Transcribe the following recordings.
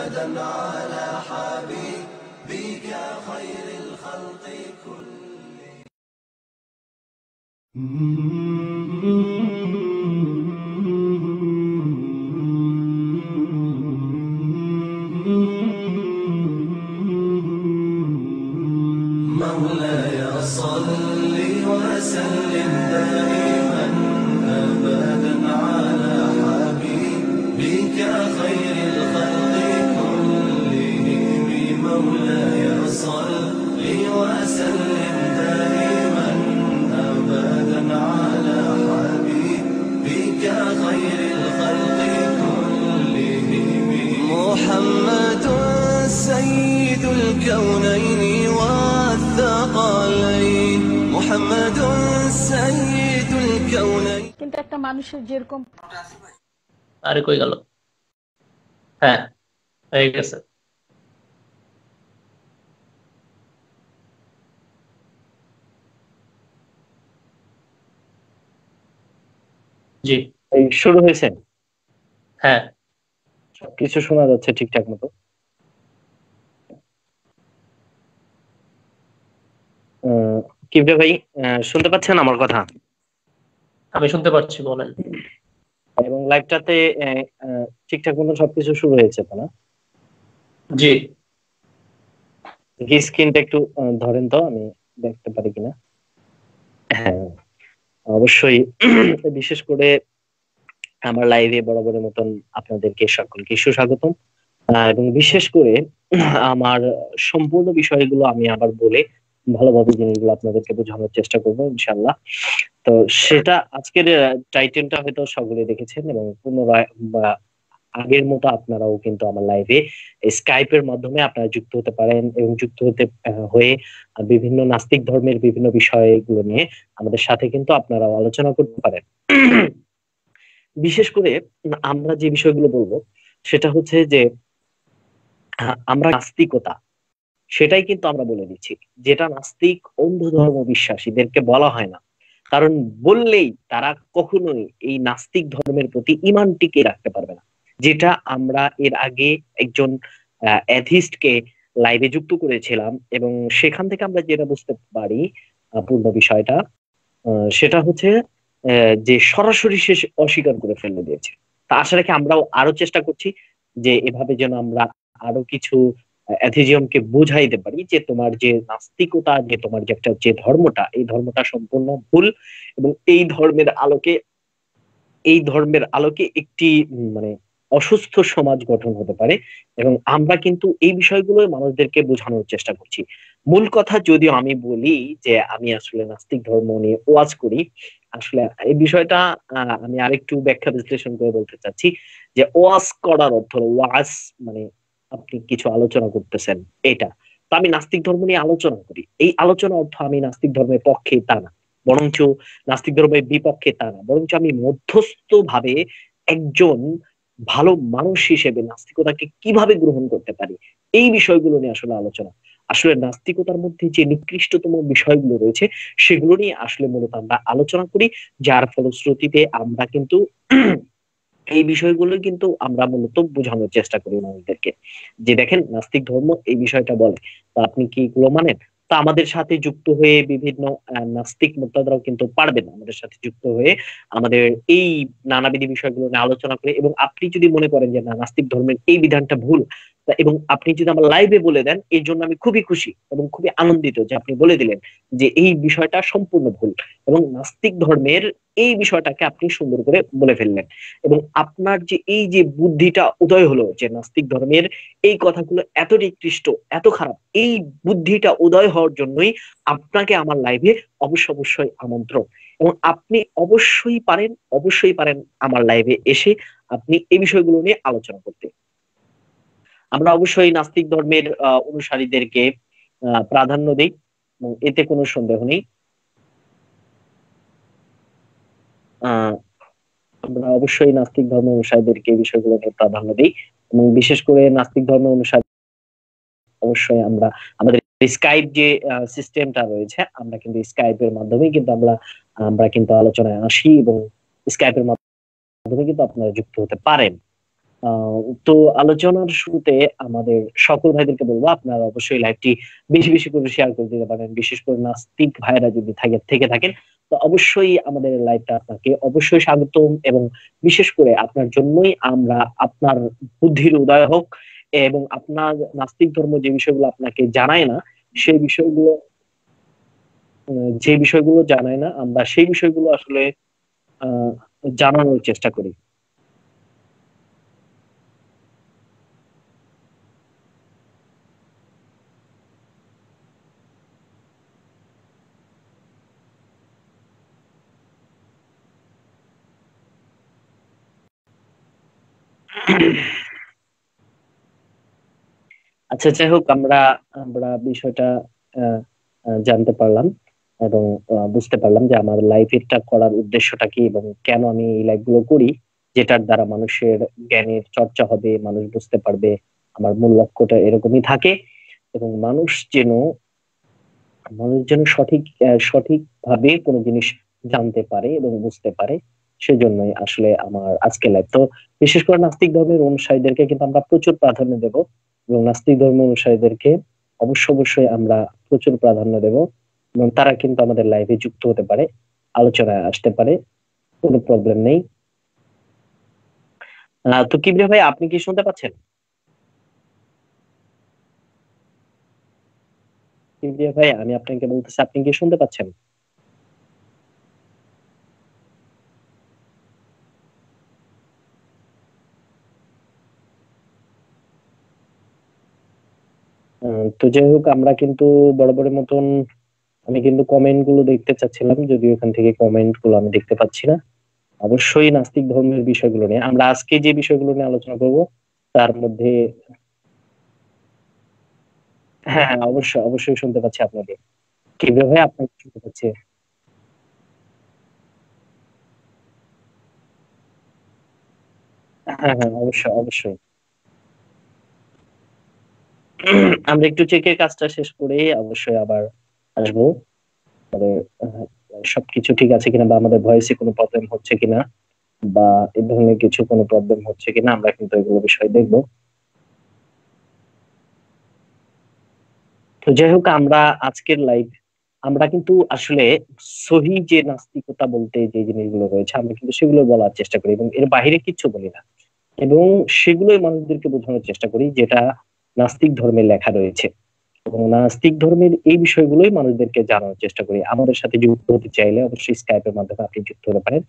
أبدا على حبيبك خير الخلق مولاي صل وسلم دائما أبدا على حبيبك خير الخلق كلهم مولاي صل وسلم دائما أبدا على حبيبك خير الخلق كلهم محمد سيد الكونين والثقلين محمد سيد الكونين কিন্তু একটা মানুষের যেরকম আরে কই গেল হ্যাঁ হয়ে গেছে জি এই শুরু হয়েছে হ্যাঁ কিছু শোনা যাচ্ছে ঠিকঠাক মতো কিভাবে ভাই শুনতে পাচ্ছেন আমার কথা আমি শুনতে পাচ্ছি বলেন এবং লাইভটাতে ঠিকঠাক মতো সবকিছু শুরু হয়েছে তো না জি স্ক্রিনটা একটু ধরেন তো আমি দেখতে পারি কিনা হ্যাঁ অবশ্যই বিশেষ করে আমার লাইভে বরাবরের মতন আপনাদেরকে সকলকে সুস্বাগতম এবং বিশেষ করে আমার সম্পূর্ণ বিষয়গুলো আমি আবার বলে ভালোভাবে জিনিসগুলো আপনাদেরকে বোঝানোর চেষ্টা করবো ইনশাআল্লাহ তো সেটা আজকের টাইটেলটা হয়তো সকলে দেখেছেন এবং পুনরায় আগের মতো আপনারাও কিন্তু আমার লাইভে স্কাইপের মাধ্যমে আপনারা যুক্ত হতে পারেন এবং যুক্ত হতে হয়ে বিভিন্ন নাস্তিক ধর্মের বিভিন্ন বিষয়গুলো নিয়ে আমাদের সাথে কিন্তু আপনারা আলোচনা করতে পারেন বিশেষ করে আমরা যে বিষয়গুলো বলবো সেটা হচ্ছে যে আমরা নাস্তিকতা সেটাই কিন্তু আমরা বলে দিচ্ছি যেটা নাস্তিক অন্ধ ধর্ম বিশ্বাসীদেরকে বলা হয় না কারণ বললেই তারা কখনোই এই নাস্তিক ধর্মের প্রতি ইমান টিকে রাখতে পারবে না যেটা আমরা এর আগে একজন অ্যাথিস্টকে লাইভে যুক্ত করেছিলাম এবং সেখান থেকে আমরা যেটা বুঝতে পারি পূর্ণ বিষয়টা সেটা হচ্ছে যে সরাসরি সে অস্বীকার করে ফেলে দিয়েছে তা আশা রাখি আমরাও আরো চেষ্টা করছি যে এভাবে যেন আমরা আরো কিছু অ্যাথিজিয়ামকে বুঝাইতে পারি যে তোমার যে নাস্তিকতা যে তোমার যে একটা যে ধর্মটা এই ধর্মটা সম্পূর্ণ ভুল এবং এই ধর্মের আলোকে একটি মানে অসুস্থ সমাজ গঠন হতে পারে এবং আমরা কিন্তু এই বিষয়গুলো মানুষদেরকে বোঝানোর চেষ্টা করছি মূল কথা যদিও আমি বলি যে আমি আসলে নাস্তিক ধর্ম নিয়ে ওয়াজ করি আসলে এই বিষয়টা আমি আরেকটু ব্যাখ্যা বিশ্লেষণ করে বলতে চাচ্ছি যে ওয়াজ করার অর্থ ওয়াজ মানে আপনি কিছু আলোচনা করতেছেন এটা তো আমি নাস্তিক ধর্ম নিয়ে আলোচনা করি এই আলোচনা অর্থ আমি নাস্তিক ধর্মের পক্ষে তা না বরঞ্চ নাস্তিক ধর্মের বিপক্ষে তা না বরঞ্চ আমি মধ্যস্থ ভাবে একজন ভালো মানুষ হিসেবে নাস্তিকতাকে কিভাবে গ্রহণ করতে পারি এই বিষয়গুলো নিয়ে আসলে আলোচনা আসলে নাস্তিকতার মধ্যে যে নিকৃষ্টতম বিষয়গুলো রয়েছে সেগুলো নিয়ে আসলে মূলত আমরা আলোচনা করি যার ফলশ্রুতিতে আমরা কিন্তু এই বিষয়গুলো কিন্তু আমরা মূলত বোঝানোর চেষ্টা করি মানুষদেরকে যে দেখেন নাস্তিক ধর্ম এই বিষয়টা বলে তা আপনি কি এগুলো মানেন তা আমাদের সাথে যুক্ত হয়ে বিভিন্ন নাস্তিক মুক্তাদারাও কিন্তু পারবেন আমাদের সাথে যুক্ত হয়ে আমাদের এই নানাবিধি বিষয়গুলো নিয়ে আলোচনা করে এবং আপনি যদি মনে করেন যে না নাস্তিক ধর্মের এই বিধানটা ভুল এবং আপনি যদি আমার লাইভে বলে দেন এই জন্য আমি খুবই খুশি এবং খুবই আনন্দিত যে আপনি বলে দিলেন যে এই বিষয়টা সম্পূর্ণ ভুল এবং নাস্তিক ধর্মের এই বিষয়টাকে আপনি সুন্দর করে বলে ফেললেন এবং আপনার যে এই যে বুদ্ধিটা উদয় হলো যে নাস্তিক ধর্মের এই কথাগুলো এত নিকৃষ্ট এত খারাপ এই বুদ্ধিটা উদয় হওয়ার জন্যই আপনাকে আমার লাইভে অবশ্যই আমন্ত্রণ এবং আপনি অবশ্যই পারেন আমার লাইভে এসে আপনি এই বিষয়গুলো নিয়ে আলোচনা করতে আমরা অবশ্যই নাস্তিক ধর্মের অনুসারীদেরকে প্রাধান্য দেই এবং এতে কোনো সন্দেহ নেই আমরা অবশ্যই নাস্তিক ধর্ম অনুসারীদেরকে এই বিষয়গুলো নিয়ে প্রাধান্য দিই এবং বিশেষ করে নাস্তিক ধর্ম অনুসারী অবশ্যই আমরা আমাদের স্কাইপ যে সিস্টেমটা রয়েছে আমরা কিন্তু স্কাইপের মাধ্যমে কিন্তু আমরা কিন্তু আলোচনায় আসি এবং স্কাইপের মাধ্যমে কিন্তু আপনারা যুক্ত হতে পারেন তো আলোচনার শুরুতে আমাদের সকল ভাইদেরকে বলবো আপনারা অবশ্যই লাইভটি বেশি বেশি করে শেয়ার করে দিতে পারেন, বিশেষ করে নাস্তিক ভাইরা যদি থেকে থাকেন তো অবশ্যই আমাদের লাইভটা আপনাকে অবশ্যই স্বাগতম, এবং বিশেষ করে আপনার জন্যই আমরা আপনার বুদ্ধির উদয় হোক, এবং আপনার নাস্তিক ধর্ম যে বিষয়গুলো আপনাকে জানায় না সেই বিষয়গুলো যে বিষয়গুলো জানায় না আমরা সেই বিষয়গুলো আসলে আহ জানানোর চেষ্টা করি। আচ্ছা, যাই হোক, আমরা আমরা বিষয়টা আহ, জানতে পারলাম এবং বুঝতে পারলাম যে আমার লাইফটা করার উদ্দেশ্যটা কি এবং কেন আমি এই লাইভ গুলো করি, যেটার দ্বারা মানুষের জ্ঞানের চর্চা হবে, মানুষ বুঝতে পারবে। আমার মূল লক্ষ্যটা এরকমই থাকে, এবং মানুষ যেন সঠিক ভাবে কোনো জিনিস জানতে পারে এবং বুঝতে পারে। সেজন্যই আসলে আমার আজকে লাইভ। তো বিশেষ করে নাস্তিক ধর্মের অনুসারীদেরকে কিন্তু আমরা প্রচুর প্রাধান্য দেব, এবং নাস্তিক ধর্ম অনুসারীদেরকে অবশ্যই আমরা প্রচুর প্রাধান্য দেব, এবং তারা কিন্তু আমাদের লাইভে যুক্ত হতে পারে, আলোচনায় আসতে পারে, কোনো প্রবলেম নেই। তো কিবরিয়া ভাই, আপনি কি শুনতে পাচ্ছেন? কিবরিয়া ভাই, আমি আপনাকে বলতেছি, আপনি কি শুনতে পাচ্ছেন? তো যাই হোক, আমরা কিন্তু বরাবরের মতন আমি কিন্তু কমেন্ট গুলো দেখতে চাচ্ছিলাম, যদিও এখান থেকে কমেন্ট গুলো আমি দেখতে পাচ্ছি না। অবশ্যই নাস্তিক ধর্মের বিষয়গুলো নিয়ে আমরা আজকে যে বিষয়গুলো নিয়ে আলোচনা করব তার মধ্যে, হ্যাঁ হ্যাঁ, অবশ্যই শুনতে পাচ্ছি আপনাকে। কিভাবে আপনাকে শুনতে পাচ্ছি? হ্যাঁ হ্যাঁ, অবশ্যই। আমরা একটু চেকের কাজটা শেষ করে অবশ্যই আবার আসবো। তবে আহ, সবকিছু ঠিক আছে কিনা, বা আমাদের ভয়েসে কোনো প্রবলেম হচ্ছে কিনা, বা এই ধরনের কিছু কোনো প্রবলেম হচ্ছে কিনা, আমরা কিন্তু এগুলো বিষয় দেখবো। তো যাই হোক, আমরা আজকের লাইভ আমরা কিন্তু আসলে সহি যে নাস্তিকতা বলতে যে জিনিসগুলো রয়েছে আমরা কিন্তু সেগুলো বলার চেষ্টা করি, এবং এর বাইরে কিচ্ছু বলি না, এবং সেগুলোই মানুষদেরকে বোঝানোর চেষ্টা করি যেটা নাস্তিক ধর্মে লেখা রয়েছে, এবং নাস্তিক ধর্মের এই বিষয়গুলোই মানুষদেরকে জানানোর চেষ্টা করি। আমাদের সাথে যুক্ত হতে চাইলে অবশ্যই স্কাইপের মাধ্যমে আপনি যুক্ত হতে পারেন।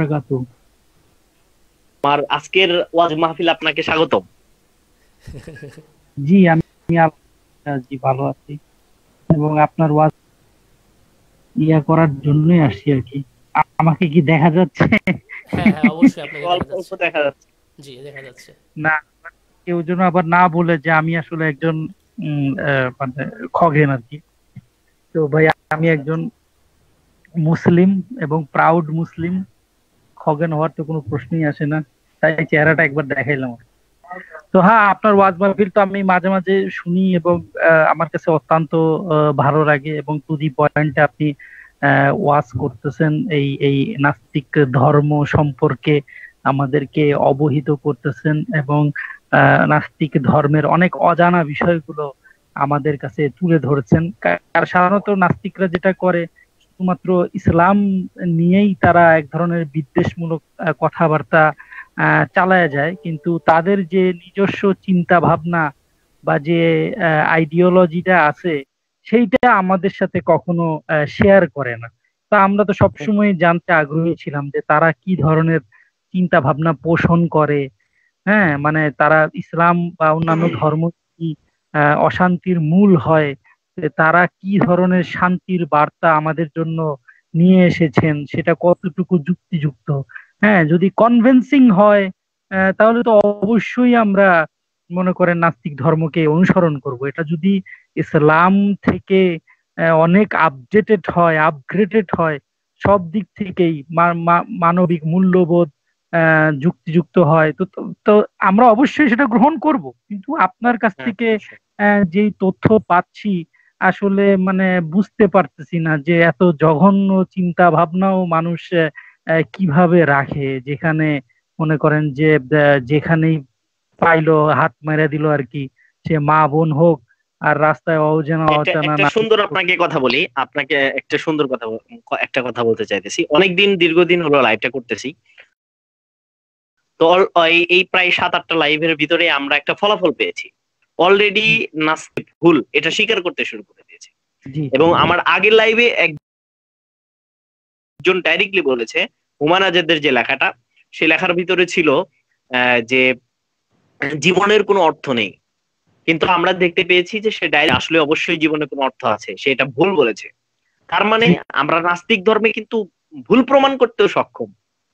আমার আজকের ওয়াজ মাহফিল আপনাকে স্বাগতম। জি, আমি জি ভালো আছি এবং আপনার ওয়াজ করার জন্যই আসছি আর কি। আমাকে কি দেখা যাচ্ছে? হ্যাঁ হ্যাঁ, অবশ্যই আপনাকে দেখা অল্প অল্প যাচ্ছে। দেখা যাচ্ছে। জি, দেখা যাচ্ছে। না, কেউ যেন আবার না বলে যে আমি আসলে একজন মানে খগেন আর কি। তো ভাই, আমি একজন মুসলিম এবং প্রাউড মুসলিম। খগেন হওয়ার তো কোনো প্রশ্নই আসে না, তাই চেহারাটা একবার দেখাইলাম। তো হ্যাঁ, আপনার ওয়াজ মাহফিল তো আমি মাঝে মাঝে শুনি এবং আমার কাছে অত্যন্ত ভালো লাগে, এবং টু দি পয়েন্টে আপনি ওয়াজ করতেছেন, এই এই নাস্তিক ধর্ম সম্পর্কে আমাদেরকে অবহিত করতেছেন, এবং নাস্তিক ধর্মের অনেক অজানা বিষয়গুলো আমাদের কাছে তুলে ধরেছেন। আর সাধারণত নাস্তিকরা যেটা করে, শুধুমাত্র ইসলাম নিয়েই তারা এক ধরনের বিদ্বেষমূলক কথাবার্তা চালায়া যায়, কিন্তু তাদের যে নিজস্ব চিন্তা ভাবনা বা যে আইডিওলজিটা আছে সেইটা আমাদের সাথে কখনো শেয়ার করে না। তা আমরা তো সবসময় জানতে আগ্রহী ছিলাম যে তারা কি ধরনের চিন্তা ভাবনা পোষণ করে। হ্যাঁ, মানে তারা ইসলাম বা অন্যান্য ধর্ম কি অশান্তির মূল হয়, তারা কি ধরনের শান্তির বার্তা আমাদের জন্য নিয়ে এসেছেন, সেটা কতটুকু যুক্তিযুক্ত। হ্যাঁ, যদি কনভিন্সিং হয় তাহলে তো অবশ্যই আমরা মনে করেন নাস্তিক ধর্মকে অনুসরণ করব। এটা যদি ইসলাম থেকে অনেক আপডেটেড হয়, আপগ্রেডেড হয়, সব দিক থেকেই মানবিক মূল্যবোধ যুক্তিযুক্ত হয়, তো তো তো আমরা অবশ্যই সেটা গ্রহণ করব। কিন্তু আপনার কাছ হ্যাঁ, থেকে অবশ্যই। যেই তথ্য পাচ্ছি, আসলে মানে বুঝতে পারতেছি না যে এত জঘন্য চিন্তা ভাবনাও মানুষ কিভাবে রাখে, যেখানে মনে করেন যে যেখানেই পাইলো হাত মেরে দিল আর কি, সে মা বোন হোক আর রাস্তায় অজানা একটা অচানা একটা নারী সুন্দর হোক। আপনাকে কথা বলি, আপনাকে একটা সুন্দর কথা একটা কথা বলতে চাইতেছি। অনেকদিন দীর্ঘদিন হলো লাইভটা করতেছি, তো এই প্রায় 7-8টা লাইভের ভিতরে আমরা একটা ফলাফল পেয়েছি। অলরেডি জি নাস্তিক ভুল এটা স্বীকার করতে শুরু করে দিয়েছে। জি এবং আমার আগের লাইভে একজন ডাইরেক্টলি বলেছে হুমায়ুন আজাদের যে লেখাটা, সেই লেখার ভিতরে ছিল যে জীবনের কোনো অর্থ নেই। কিন্তু আমরা দেখতে পেয়েছি যে সে ডাইরেক্ট আসলে অবশ্যই জীবনে কোনো অর্থ আছে, সে এটা ভুল বলেছে। তার মানে জি আমরা নাস্তিক ধর্মে কিন্তু ভুল প্রমাণ করতেও সক্ষম।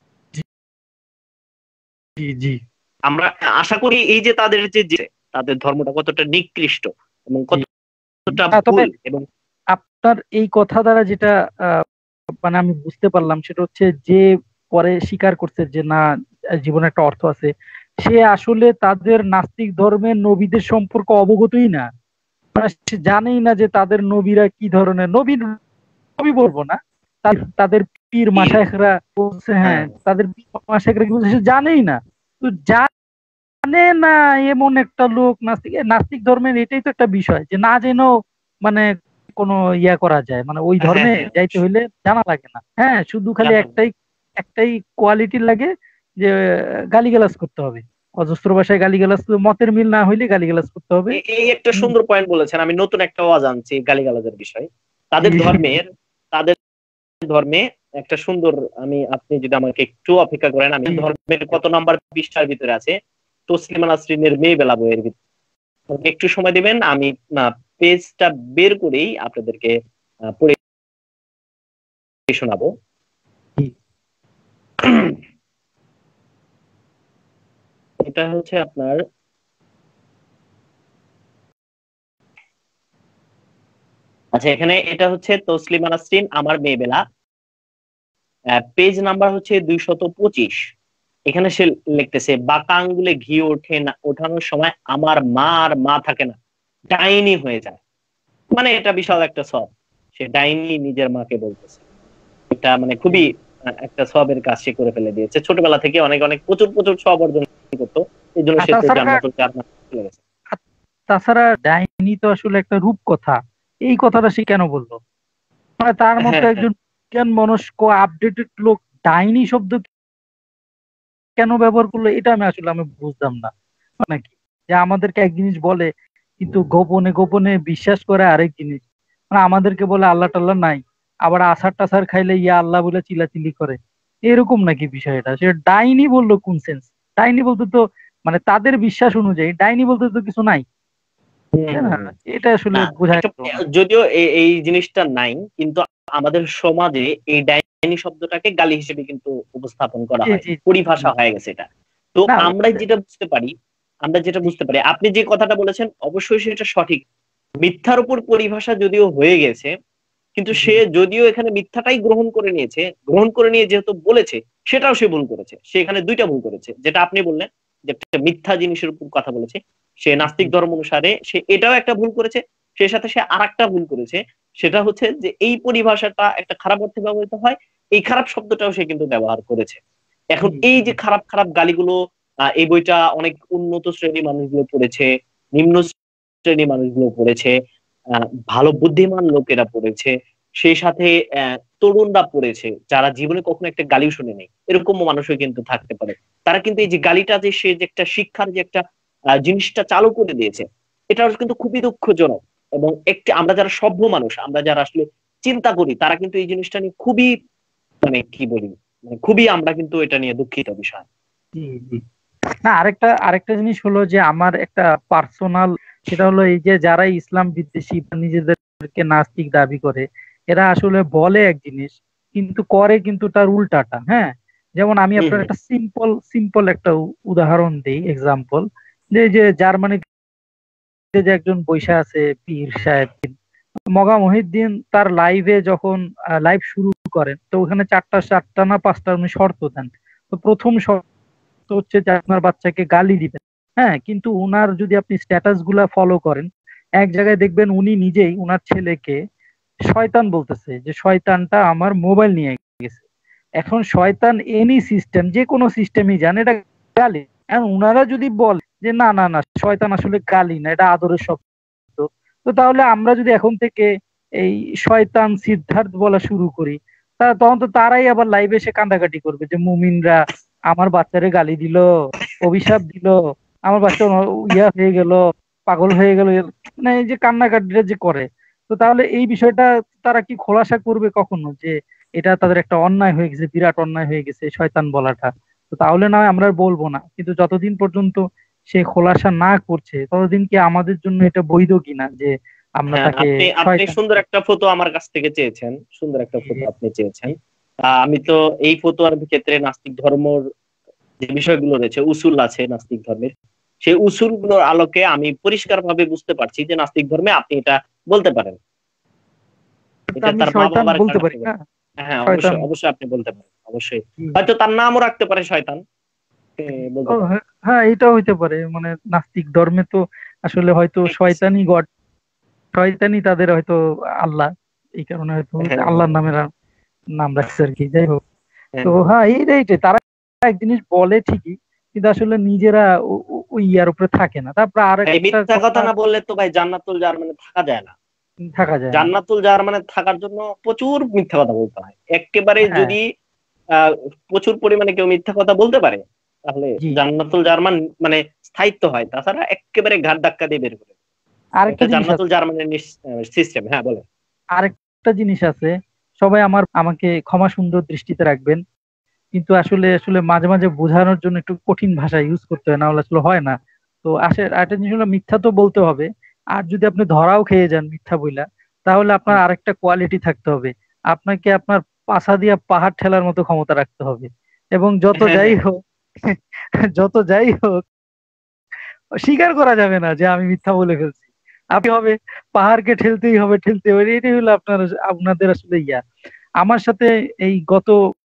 জি জি আমরা আশা করি এই যে তাদের ধর্মটা কতটা নিকৃষ্ট এবং জি। কতটা তবে ভুল। এবং আপনার এই কথা দ্বারা যেটা আহ, মানে আমি বুঝতে পারলাম সেটা হচ্ছে, যে পরে স্বীকার করছে যে না জীবনে একটা অর্থ আছে, সে আসলে তাদের নাস্তিক ধর্মের নবীদের সম্পর্কে অবগতই না। মানে সে জানেই না যে তাদের নবীরা কি ধরনের নবী, নবী বলবো না, তাদের পীর পীর, মাশায়েখরা বলছে, হ্যাঁ হ্যাঁ তাদের পীর মাশায়েখরা কি বলছে সে জানেই না। তো জানে না এমন একটা লোক নাস্তিক, নাস্তিক ধর্মের এটাই তো একটা বিষয় যে না জেনেও মানে কোনো ইয়া করা যায়, মানে ওই হ্যাঁ ধর্মে হ্যাঁ যাইতে হইলে জানা লাগে না, হ্যাঁ শুধু খালি জানো। একটাই একটাই কোয়ালিটি লাগে, যে গালিগালাজ করতে হবে, অজস্র ভাষায় গালিগালাজ, মতের মিল না হইলে গালিগালাজ করতে হবে। এই একটা হুম, সুন্দর পয়েন্ট বলেছেন। আমি নতুন একটা ওয়াজ আনছি গালিগালাজের বিষয়। জি তাদের ধর্মে একটা সুন্দর, আপনি যদি আমাকে একটু অপেক্ষা করেন, আমি জি ধর্মের কত নাম্বার পৃষ্ঠার ভিতরে আছে তসলিমা নাসরিনের মেয়ে বেলা বইয়ের ভিতরে, আমাকে একটু সময় দিবেন, আমি পেজটা বের করেই আপনাদেরকে পড়ে শোনাবো। জি এটা হচ্ছে আপনার, আচ্ছা এখানে এটা হচ্ছে তসলিমা নাসরিন আমার মেয়ে বেলা, পেজ নাম্বার হচ্ছে 225। এখানে সে লিখতেছে বাঁকা আঙ্গুলে ঘি ওঠে না, ওঠানোর সময় আমার মা আর মা থাকে না, ডাইনি হয়ে যায়। মানে এটা বিশাল একটা সব, সে ডাইনি নিজের মাকে বলতেছে। এটা মানে জি। খুবই একটা সবের কাজ সে করে ফেলে দিয়েছে। ছোটবেলা থেকে অনেক অনেক প্রচুর প্রচুর সব অর্জন করতো, এই জন্য আর সে তো তাছাড়া জান্নাতুল জান্নাত চলে গেছে। তাছাড়া ডাইনি তো আসলে একটা রূপ কথা, এই কথাটা সে কেন বললো? মানে তার মতো হ্যাঁ হ্যাঁ একজন বিজ্ঞান মনস্ক আপডেটেড লোক ডাইনি শব্দ কেন ব্যবহার করলো, এটা আমি বুঝলাম না। মানে কি, যে আমাদেরকে এক জিনিস বলে কিন্তু গোপনে গোপনে বিশ্বাস করে আরেক জিনিস। মানে আমাদেরকে বলে আল্লাহ টাল্লাহ নাই, আবার আসার টাসার খাইলে ইয়া আল্লাহ বলে চিল্লাচিল্লি করে, এরকম নাকি বিষয়টা? সে ডাইনি বললো কোন সেন্স? ডাইনি বলতে তো মানে তাদের বিশ্বাস অনুযায়ী ডাইনি বলতে তো কিছু নাই, হম তাই হম না? হম। এটা আসলে না বোঝা একটা, গেল না। যদিও এই জিনিসটা নাই, কিন্তু আমাদের সমাজে এই ডাইনি শব্দটাকে গালি হিসেবে কিন্তু উপস্থাপন করা জি হয়, জি জি পরিভাষা জি। হয়ে গেছে এটা। তো না আমরা যেটা বুঝতে পারি, জি আপনি যে কথাটা বলেছেন অবশ্যই সেটা সঠিক। মিথ্যার উপর পরিভাষা যদিও হয়ে গেছে, কিন্তু জি সে যদিও এখানে মিথ্যাটাই গ্রহণ করে নিয়েছে, গ্রহণ করে নিয়ে যেহেতু বলেছে, সেটাও সে ভুল করেছে। সে এখানে দুইটা ভুল করেছে, যেটা আপনি বললেন যে একটা মিথ্যা জিনিসের উপর কথা বলেছে, সে জি নাস্তিক ধর্ম অনুসারে সে এটাও একটা ভুল করেছে। সে সাথে সে আর একটা ভুল করেছে, সেটা হচ্ছে যে এই পরিভাষাটা একটা খারাপ অর্থে ব্যবহৃত হয়, এই খারাপ শব্দটাও সে কিন্তু ব্যবহার করেছে। এখন জি এই যে জি খারাপ খারাপ গালিগুলো, এই বইটা অনেক উন্নত শ্রেণীর মানুষগুলো পড়েছে, নিম্ন শ্রেণীর মানুষগুলো পড়েছে, ভালো বুদ্ধিমান লোকেরা পড়েছে, সেই সাথে তরুণরা পড়েছে যারা জীবনে কখনো একটা গালিও শুনে নেই, এরকম মানুষও কিন্তু থাকতে পারে। তারা কিন্তু এই যে গালিটা, যে সে যে একটা শিক্ষার যে একটা জিনিসটা চালু করে দিয়েছে, এটা কিন্তু খুবই দুঃখজনক। এবং একটি আমরা যারা সভ্য মানুষ, আমরা যারা আসলে চিন্তা করি, তারা কিন্তু এই জিনিসটা নিয়ে খুবই, মানে কি বলি, মানে খুবই আমরা কিন্তু এটা নিয়ে দুঃখিত বিষয়। জি জি। না আরেকটা আরেকটা জিনিস হলো যে আমার একটা পার্সোনাল, সেটা হলো এই যে যারা ইসলাম বিদ্বেষী বা নিজেদেরকে নাস্তিক দাবি করে, এরা আসলে বলে এক জিনিস কিন্তু করে কিন্তু তার উল্টাটা। হ্যাঁ, যেমন আমি হম আপনার হম একটা সিম্পল সিম্পল একটা উদাহরণ দিই, এক্সাম্পল, যে এই যে জার্মানিতে যে একজন বৈশা আছে পীর সাহেব মগা মহিউদ্দিন, তার লাইভে যখন লাইভ শুরু করেন তো ওখানে চারটা না পাঁচটা উনি শর্ত দেন। তো প্রথম শর্ত হচ্ছে যে আপনার বাচ্চাকে গালি দিবেন। হ্যাঁ, কিন্তু উনার যদি আপনি স্ট্যাটাস গুলা ফলো করেন, এক জায়গায় দেখবেন উনি নিজেই উনার ছেলেকে শয়তান বলতেছে, যে শয়তানটা আমার মোবাইল নিয়ে গেছে। এখন শয়তান এনি সিস্টেম, যে কোনো সিস্টেমই জানে এটা গালি। এখন উনারা যদি বলে যে না না না, শয়তান আসলে গালি না, এটা আদরের শব্দ। তো তাহলে আমরা যদি এখন থেকে এই শয়তান সিদ্ধার্থ বলা শুরু করি, তখন তো তারাই আবার লাইভে এসে কান্দাকাটি করবে যে মুমিনরা আমার বাচ্চারে গালি দিল, অভিশাপ দিল, আমার বাচ্চা ইয়া হয়ে গেল, পাগল হয়ে গেল, মানে এই যে কান্নাকাটিটা যে করে। তো তাহলে এই বিষয়টা তারা কি খোলাসা করবে কখনো যে এটা তাদের একটা অন্যায় হয়ে গেছে, বিরাট অন্যায় হয়ে গেছে শয়তান বলাটা? তো তাহলে না হয় আমরা আর বলবো না, কিন্তু যতদিন পর্যন্ত সে খোলাসা না করছে ততদিন কি আমাদের জন্য এটা বৈধ কিনা যে আমরা হ্যাঁ, তাকে আপনি আপনি শয়তান? সুন্দর একটা ফটো আমার কাছ থেকে চেয়েছেন, সুন্দর একটা ফটো আপনি চেয়েছেন। আমি তো এই ফটোর ক্ষেত্রে নাস্তিক ধর্মর যে বিষয়গুলো রয়েছে, উসুল আছে নাস্তিক ধর্মের, সেই উসুল গুলোর আলোকে আমি পরিষ্কার ভাবে বুঝতে পারছি যে নাস্তিক ধর্মে আপনি এটা বলতে পারেন, তা এটা আমি তার মা শয়তান বাবার বলতে পারি কারণে। না? হ্যাঁ, শয়তান অবশ্যই অবশ্যই আপনি বলতে পারেন, অবশ্যই। কি? হয়তো তার নামও রাখতে পারে শয়তান, বলতে ও পারেন। হ্যাঁ, হ্যাঁ, এটাও হইতে পারে। মানে নাস্তিক ধর্মে তো আসলে হয়তো শয়তানি গড, শয়তানি তাদের হয়তো আল্লাহ, এই কারণে হয়তো হ্যাঁ, আল্লাহর নামের নাম রাখছে আর কি। যাই হোক, হ্যাঁ, তো হ্যাঁ এইটাই তারা এক জিনিস বলে ঠিকই, কিন্তু আসলে নিজেরা ওই ইয়ার উপরে থাকে না। তারপর আর এই একটা মিথ্যা কথা, কথা না বললে তো ভাই জান্নাতুল জাহান্নামে থাকা যায় না। থাকা যায় না। জান্নাতুল জাহান্নামে থাকার জন্য প্রচুর মিথ্যা কথা বলতে হয়। একেবারে হ্যাঁ, যদি প্রচুর পরিমাণে কেউ মিথ্যা কথা বলতে পারে, তাহলে জি। জান্নাতুল জার্মান মানে স্থায়িত্ব হয়, তাছাড়া একেবারে ঘাট ধাক্কা দিয়ে বের করে দেয়। আরেকটা এটা জিনিস জান্নাতুল আছে, জার্মানের সিস্টেম। হ্যাঁ, বলে। আরেকটা জিনিস আছে, সবাই আমাকে ক্ষমা সুন্দর দৃষ্টিতে রাখবেন, কিন্তু আসলে আসলে মাঝে মাঝে বোঝানোর জন্য একটু কঠিন ভাষা ইউজ করতে হয়, না হলে আসলে হয় না। তো আরেকটা জিনিস হলো, মিথ্যা তো বলতে হবে, আর যদি আপনি ধরাও খেয়ে যান মিথ্যা বইলা, তাহলে আপনার আরেকটা কোয়ালিটি থাকতে হবে। আপনাকে আপনার পাছা দিয়া পাহাড় ঠেলার মতো ক্ষমতা রাখতে হবে। এবং যত হ্যাঁ, যাই হ্যাঁ, হোক, যত যাই হোক, স্বীকার করা যাবে না যে আমি মিথ্যা বলে ফেলছি। আপনি হবে পাহাড়কে ঠেলতেই হবে, ঠেলতে হবে, এটাই হলো আপনাদের আসলে ইয়া। আমার সাথে এই গত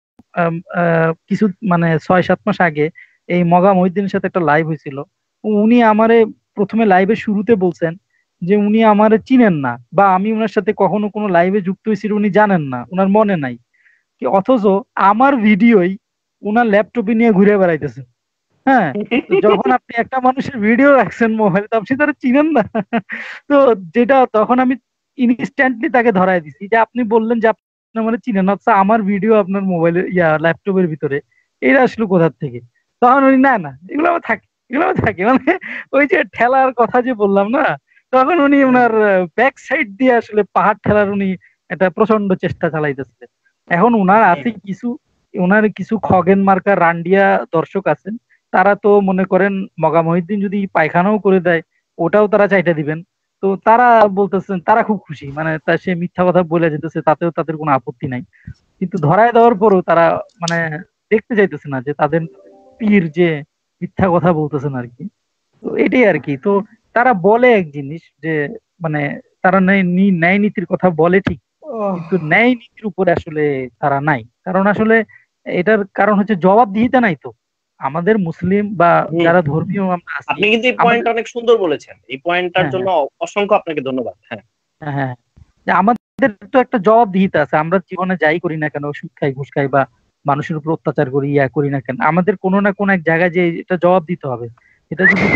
কিছু মানে 6-7 মাস আগে এই মগা মহিউদ্দিনের সাথে একটা লাইভ হয়েছিল। উনি আমারে প্রথমে লাইভের শুরুতে বলছেন যে উনি আমারে চিনেন না, বা আমি ওনার সাথে কখনো কোনো লাইভে যুক্ত হয়েছিল উনি জানেন না, ওনার মনে নাই কি, অথচ আমার ভিডিওই ওনার ল্যাপটপে নিয়ে ঘুরে বেড়াইতেছেন। হ্যাঁ, তো যখন আপনি একটা মানুষের ভিডিও রাখছেন মোবাইলে, তো আপনি তারা চিনেন না। তো যেটা তখন আমি ইনস্ট্যান্টলি তাকে ধরায় দিছি যে আপনি বললেন যে আপনি মানে চিনেন না, অথচ আমার ভিডিও আপনার মোবাইলে ল্যাপটপের ভিতরে, এটা আসলে কোথার থেকে? তখন উনি না না এগুলো আমার থাকে, এগুলো আমার থাকে, মানে ওই যে ঠেলার কথা যে বললাম না, তখন উনি ওনার ব্যাক সাইড দিয়ে আসলে পাহাড় ঠেলার উনি একটা প্রচন্ড চেষ্টা চালাইতেছিলেন। এখন ওনার আছে কিছু, ওনার কিছু খগেন মার্কা রান্ডিয়া দর্শক আছেন, তারা তো মনে করেন মগা মহিউদ্দিন যদি পায়খানাও করে দেয় ওটাও তারা চাইটা দিবেন। তো তারা বলতেছেন তারা খুব খুশি, মানে সে মিথ্যা কথা বলে যেতেছে তাতেও তাদের কোনো আপত্তি নাই। কিন্তু ধরায় দেওয়ার পরও তারা মানে দেখতে চাইতেছে না যে তাদের পীর যে মিথ্যা কথা বলতেছেন আর কি। তো এটাই আর কি। তো তারা বলে এক জিনিস যে মানে তারা ন্যায় নীতির কথা বলে ঠিক, কিন্তু ন্যায় নীতির উপরে আসলে তারা নাই। কারণ আসলে এটার কারণ হচ্ছে জবাবদিহিতা নাই তো। আমাদের মুসলিম বা হুম, যারা ধর্মীয় আমরা আছি, আপনি কিন্তু এই আমাদের, পয়েন্টটা অনেক সুন্দর বলেছেন। এই পয়েন্টটার হ্যাঁ জন্য হ্যাঁ অসংখ্য আপনাকে ধন্যবাদ। হ্যাঁ, হ্যাঁ হ্যাঁ, যে আমাদের তো একটা জবাবদিহিতা আছে। আমরা জীবনে যাই করি না কেন, সুদ খাই ঘুষ খাই বা মানুষের উপর অত্যাচার করি ইয়া করি না কেন, আমাদের কোনো না কোনো এক জায়গায় যে এটা জবাব দিতে হবে। এটা যদি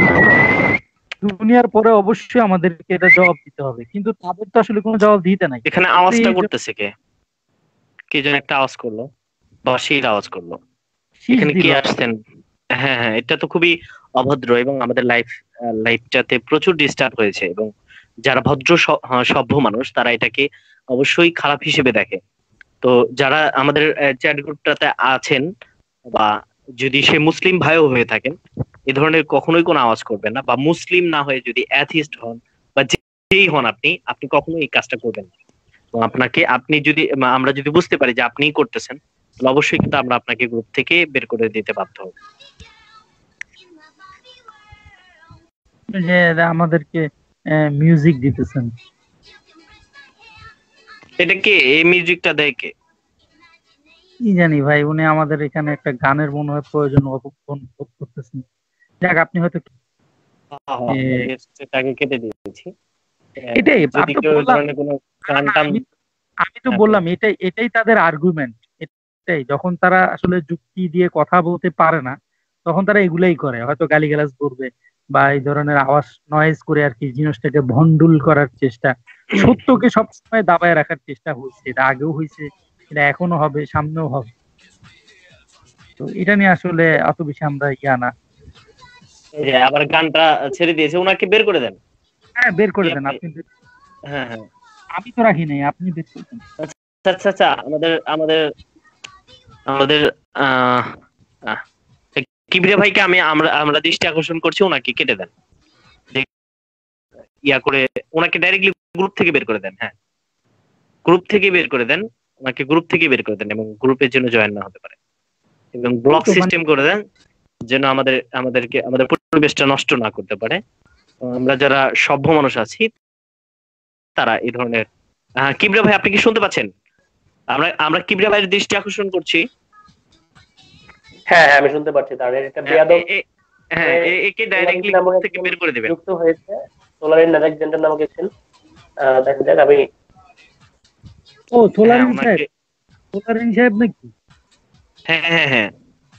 দুনিয়ার পরে অবশ্যই আমাদেরকে এটা জবাব দিতে হবে, কিন্তু তাদের তো আসলে কোনো জবাব দিতে নাই। এখানে তো আওয়াজটা এই করতেছে কে? কে যেন একটা আওয়াজ করলো, বাঁশির আওয়াজ করলো। শীষ এখানে কি দিল। আসছেন? হ্যাঁ, হ্যাঁ, এটা তো খুবই অভদ্র, এবং আমাদের লাইফটাতে প্রচুর ডিস্টার্ব হয়েছে, এবং যারা ভদ্র সভ্য মানুষ তারা এটাকে অবশ্যই খারাপ হিসেবে দেখে। তো যারা আমাদের চ্যাট গ্রুপটাতে আছেন, বা যদি সে মুসলিম ভাইও হয়ে থাকেন, এ ধরনের কখনোই কোনো আওয়াজ করবেন না, বা মুসলিম না হয়ে যদি অ্যাথিস্ট হন বা যেই হন, আপনি আপনি কখনোই এই কাজটা করবেন না। তো আপনি যদি আমরা যদি বুঝতে পারি যে আপনিই করতেছেন, তাহলে অবশ্যই কিন্তু আমরা আপনাকে গ্রুপ থেকে বের করে দিতে বাধ্য হব। যে এরা আমাদেরকে মিউজিক দিতেছেন। এটা কে? এই মিউজিকটা দেয় কে? কি জানি ভাই, উনি আমাদের এখানে একটা গানের মনে হয় প্রয়োজন বোধ করতেছেন। যাক, আপনি হয়তো আমরা এ, সেটাকে কেটে দিয়েছি। এটাই যদি আমি তো কেউ এই বললাম। ধরনের কোনো না গান না, টান। আমি তো হ্যাঁ, বললাম বলুন। এটাই এটাই তাদের আর্গুমেন্ট। এটাই যখন তারা আসলে যুক্তি দিয়ে কথা বলতে পারে না, তখন তারা এগুলাই করে, হয়তো গালিগালাজ করবে, বা এই ধরনের আওয়াজ নয়েজ করে আর কি জিনিসটাকে ভন্ডুল করার চেষ্টা, সত্যকে সবসময় দাবায় রাখার চেষ্টা হয়েছে। এটা আগেও হয়েছে, এটা এখনো হবে, সামনেও হবে। তো এটা নিয়ে আসলে অত বেশি আমরা ইয়া না। এই যে আবার গানটা ছেড়ে দিয়েছে, ওনাকে বের করে দেন। হ্যাঁ, বের করে দেন আপনি, আপনি। হ্যাঁ হ্যাঁ, আমি তো রাখি নাই, আপনি বের করে দেন। আচ্ছা আচ্ছা আচ্ছা, আমাদের আমাদের আমাদের আহ আহ, কিবরিয়া ভাইকে আমি আমরা আমরা দৃষ্টি আকর্ষণ করছি, ওনাকে কেটে দেন। ইয়া করে ওনাকে ডাইরেক্টলি গ্রুপ থেকে বের করে দেন। হ্যাঁ, গ্রুপ থেকে বের করে দেন, ওনাকে গ্রুপ থেকে বের করে দেন এবং গ্রুপের জন্য জয়েন না হতে পারে, এবং ব্লক তো মানে সিস্টেম করে দেন, যেন আমাদের পরিবেশটা নষ্ট না করতে পারে। আমরা যারা সভ্য মানুষ আছি তারা এই ধরনের কিবরিয়া ভাই, আপনি কি শুনতে পাচ্ছেন? আমরা আমরা কিবরিয়া ভাইয়ের দৃষ্টি আকর্ষণ করছি। হ্যাঁ হ্যাঁ, আমি শুনতে পাচ্ছি। তার এটা বেয়াদব হ্যাঁ, একে ডাইরেক্টলি নামক থেকে একজন বের করে দিবেন। যুক্ত হয়েছে, সোলারিন আলেকজান্ডার নামক একজন। দেখা যাক, আমি ও সোলারিন সাহেব, ওনাকে, সোলারিন সাহেব নাকি? হ্যাঁ হ্যাঁ হ্যাঁ,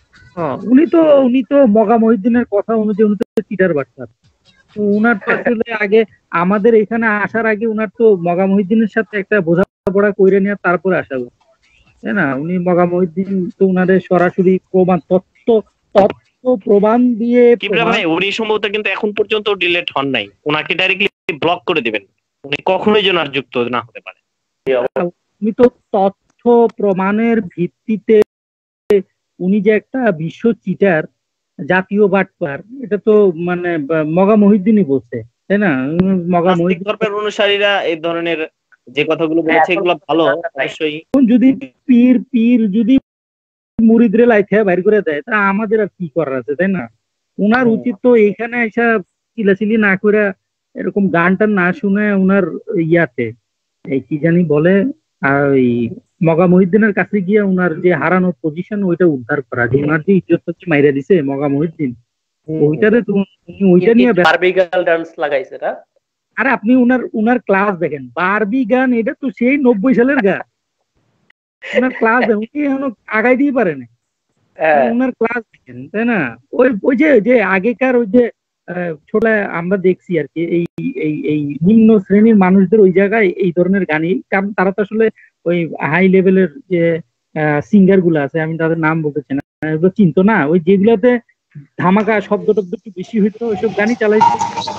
উনি তো মগা মহিউদ্দিনের কথা অনুযায়ী উনি তো চিটার বাটপার। তো উনার তো আসলে আগে আমাদের এখানে আসার আগে উনার তো মগা মহিউদ্দিনের সাথে একটা বোঝাপড়া কইরে নিয়ে তারপরে আসা উচিত, তাই না? উনি মগা মহিউদ্দিন তো উনাদের সরাসরি প্রমাণ তথ্য তথ্য প্রমাণ দিয়ে কিবরিয়া ভাই উনি সম্ভবত কিন্তু এখন পর্যন্ত ডিলেট হন নাই, ওনাকে ডাইরেক্টলি ব্লক করে দিবেন, উনি কখনোই যেন আর যুক্ত না হতে পারে। উনি তো তথ্য প্রমাণের ভিত্তিতে উনি যে একটা বিশ্ব চিটার, জাতীয় বাটপার, এটা তো মানে মগা মহিউদ্দিনই বলছে, তাই না? মগা নাস্তিক মহিউদ্দিন ধর্মের অনুসারীরা এই ধরনের যে কথাগুলো বলেছে এগুলো ভালো, অবশ্যই। যদি পীর পীর যদি মুরিদরে লাইথে বাইর করে দেয়, তা আমাদের আর কি করার আছে, তাই না? উনার উচিত তো এখানে এসে চিলাচিলি না করে এরকম গান টান না শুনে উনার ইয়াতে এই কি জানি বলে ওই মগা মহিউদ্দিনের কাছে গিয়ে উনার যে হারানো পজিশন ওইটা উদ্ধার করা, যে উনার যে ইজ্জত মাইরা দিছে মগা মহিউদ্দিন, ওইটারে উনি ওইটা নিয়ে বারবিগাল ডান্স লাগাইছে না। আরে আপনি উনার উনার ক্লাস দেখেন, বারবি গান, এটা তো সেই 90 সালের গান। উনার ক্লাস দেখেন, উনি এখনো আগাই দিয়ে পারে না। উনার ক্লাস দেখেন, তাই না? ওই ওই যে যে আগেকার ওই যে ছোট আমরা দেখছি আর কি, এই এই এই নিম্ন শ্রেণীর মানুষদের ওই জায়গায় এই ধরনের গানই, কারণ তারা তো আসলে ওই হাই লেভেলের যে সিঙ্গার গুলো আছে, আমি তাদের নাম বলতেছি না, এগুলো চিনতো না। ওই যেগুলোতে ধামাকা শব্দ টব্দ একটু বেশি হইতো ওইসব গানই চালাইতো।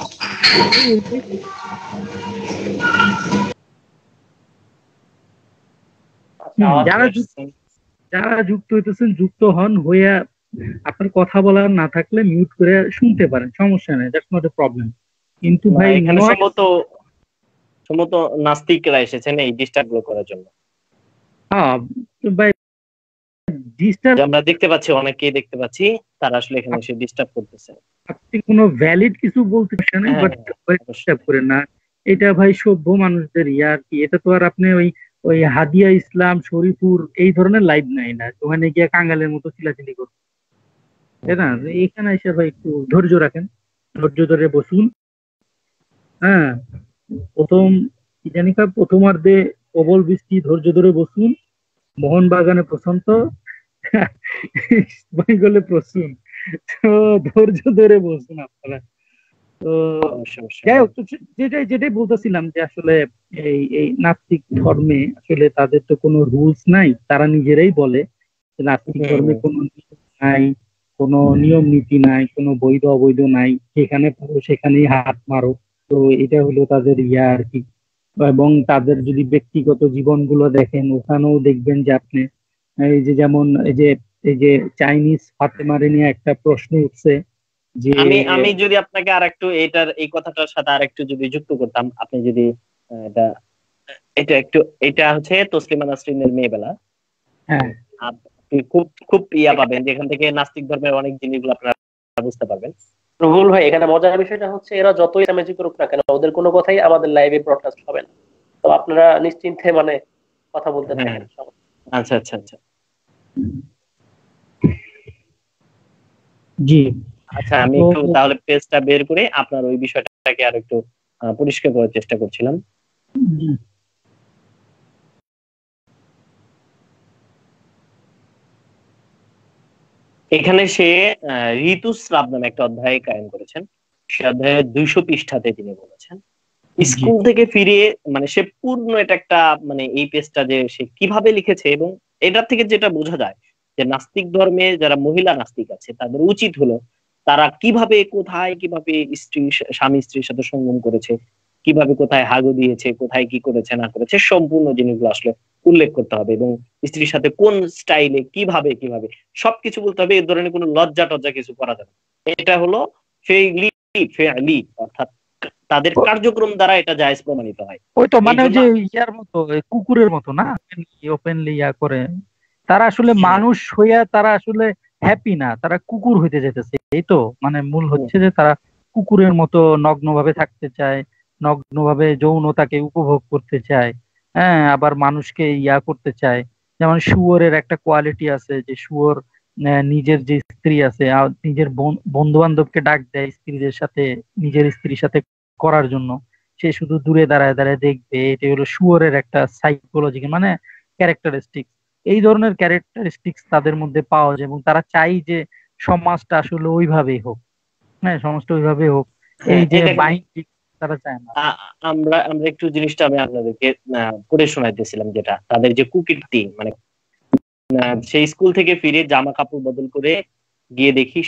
যারা যারা যুক্ত হইতেছেন যুক্ত হন, হইয়া আপনার কথা বলার না থাকলে মিউট করে শুনতে পারেন, সমস্যা নেই, দ্যাটস নট এ প্রবলেম। কিন্তু ভাই এখানে সম্ভবত নাস্তিকরা এসেছেন এই ডিস্টার্ব গুলো করার জন্য। হ্যাঁ ভাই, ডিস্টার্ব আমরা দেখতে পাচ্ছি, অনেকেই দেখতে পাচ্ছি তারা আসলে এখানে এসে ডিস্টার্ব করতেছে। আপনি কোনো ভ্যালিড কিছু বলতে পারছেন, বাট ডিস্টার্ব করে না। এটা ভাই সভ্য মানুষদের ইয়া আর কি। এটা তো আর আপনি ওই ওই হাদিয়া ইসলাম শরীফুর এই ধরনের লাইভ নাই না, ওখানে গিয়ে কাঙ্গালের মতো চিলাচিলি করবে, তাই না? এখানে এসে ভাই একটু ধৈর্য রাখেন, ধৈর্য ধরে বসুন। হ্যাঁ, প্রথম কি জানি প্রথমার্ধে প্রবল বৃষ্টি, ধৈর্য ধরে বসুন। মোহনবাগানে প্রশান্ত, বেঙ্গলে প্রসূন, তো ধৈর্য ধরে বসুন আপনারা। তো যাই হোক, তো যেটাই বলতেছিলাম যে আসলে এই এই নাস্তিক ধর্মে আসলে তাদের তো কোনো রুলস নাই, তারা নিজেরাই বলে যে নাস্তিক ধর্মে কোনো নিয়ম নাই, কোনো নিয়ম নীতি নাই, কোনো বৈধ অবৈধ নাই, যেখানে পারো সেখানেই হাত মারো। তো এটা হলো তাদের ইয়া আর কি। এবং তাদের যদি ব্যক্তিগত জীবনগুলো দেখেন, ওখানেও দেখবেন যে আপনি এই যে যেমন এই যে চাইনিজ ফাতেমারে নিয়ে একটা প্রশ্ন উঠছে যে আমি যদি আপনাকে আর একটু এই কথাটার সাথে আর একটু যদি যুক্ত করতাম, আপনি যদি এটা এটা একটু, এটা হচ্ছে তসলিমা নাসরিনের মেয়েবেলা। হ্যাঁ, আপনি খুব খুব ইয়া পাবেন, যেখান থেকে নাস্তিক ধর্মের অনেক জিনিসগুলো আপনারা বুঝতে পারবেন। রুহুল ভাই, এখানে মজার বিষয়টা হচ্ছে এরা যতই চামেচি করুক না কেন, ওদের কোনো কথাই আমাদের লাইভে ব্রডকাস্ট হবে না। তো আপনারা নিশ্চিন্তে মানে কথা বলতে থাকেন। আচ্ছা আচ্ছা আচ্ছা জি। আচ্ছা, আমি একটু তাহলে পেজটা বের করে আপনার ওই বিষয়টাকে আর একটু পরিষ্কার করার চেষ্টা করছিলাম। এখানে সে ঋতুস্রাব নামে একটা অধ্যায় কায়েম করেছেন। সে অধ্যায়ের 200 পৃষ্ঠাতে তিনি বলেছেন জি স্কুল থেকে ফিরে মানে সে পূর্ণ এটা একটা মানে এই পেজটা যে সে কিভাবে লিখেছে এবং এটার থেকে যেটা বোঝা যায় যে নাস্তিক ধর্মে যারা মহিলা নাস্তিক আছে তাদের উচিত হলো তারা কিভাবে কোথায় কিভাবে স্বামী স্ত্রীর সাথে সঙ্গম করেছে, কিভাবে কোথায় হাগু দিয়েছে, কোথায় কি করেছে না করেছে সম্পূর্ণ জিনিসগুলো আসলে উল্লেখ করতে হবে এবং স্ত্রীর সাথে কোন স্টাইলে কিভাবে কিভাবে সবকিছু বলতে হবে। এই ধরনের কোনো লজ্জা টজ্জা কিছু করা যাবে না। এটা হলো সেই লিড অর্থাৎ তাদের কার্যক্রম দ্বারা এটা জায়েজ প্রমাণিত হয়। ওই তো এই মানে ওই জন্য যে ইয়ার মতো কুকুরের মতো না, ওপেনলি ইয়া করে তারা আসলে হ্যাঁ, মানুষ হইয়া তারা আসলে হ্যাপি না, তারা কুকুর হইতে যেতেছে। এই তো মানে মূল হুম, হচ্ছে যে তারা কুকুরের মতো নগ্নভাবে থাকতে চায়, নগ্নভাবে যৌনতাকে উপভোগ করতে চায়। হ্যাঁ, আবার মানুষকে ইয়া করতে চায়। যেমন শুয়োরের একটা কোয়ালিটি আছে যে শুয়োর নিজের যে স্ত্রী আছে নিজের বন্ধু বান্ধবকে ডাক দেয় স্ত্রীদের সাথে, নিজের স্ত্রীর সাথে করার জন্য। সে শুধু দূরে দাঁড়ায় দাঁড়ায় দেখবে। এটা হলো শুয়োরের একটা সাইকোলজি মানে ক্যারেক্টারিস্টিক্স। এই ধরনের ক্যারেক্টারিস্টিক্স তাদের মধ্যে পাওয়া যায় এবং তারা চাই যে সমাজটা আসলে ওইভাবেই হোক। হ্যাঁ, সমাজটা ওইভাবেই হোক। এই হ্যাঁ, যে এই দেখেন বাইন্ডিং তারা চায় না। আমরা আমরা একটু জিনিসটা আমি আপনাদেরকে পড়ে শোনাইতেছিলাম যেটা তাদের যে কুকীর্তি মানে সেই স্কুল থেকে ফিরে জামা কাপড় বদল করে গিয়ে দেখি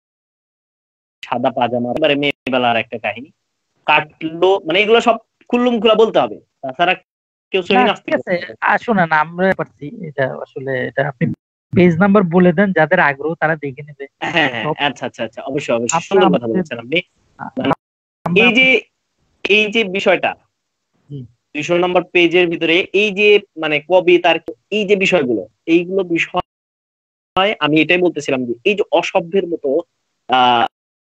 সাদা পাজামা, এবারে মেয়েবেলার একটা কাহিনী কাটলো মানে এগুলো সব খুল্লুম খুলা বলতে হবে, তাছাড়া কেউ না সহি ঠিক নাস্তিক আছে, হতে পারে। শোনেন আমরা পারছি এটা আসলে এটা আপনি পেজ নাম্বার বলে দেন, যাদের আগ্রহ তারা দেখে নেবে। হ্যাঁ হ্যাঁ, সব আচ্ছা আচ্ছা আচ্ছা, অবশ্যই অবশ্যই, আমরা সুন্দর কথা আমাদের বলেছেন আপনি। মানে আমরা এই যে এই যে বিষয়টা জি 200 নম্বর পেজের ভিতরে এই যে মানে কবিতার এই যে বিষয়গুলো, এইগুলো বিষয় আমি এটাই বলতেছিলাম যে এই যে অসভ্যের মতো আহ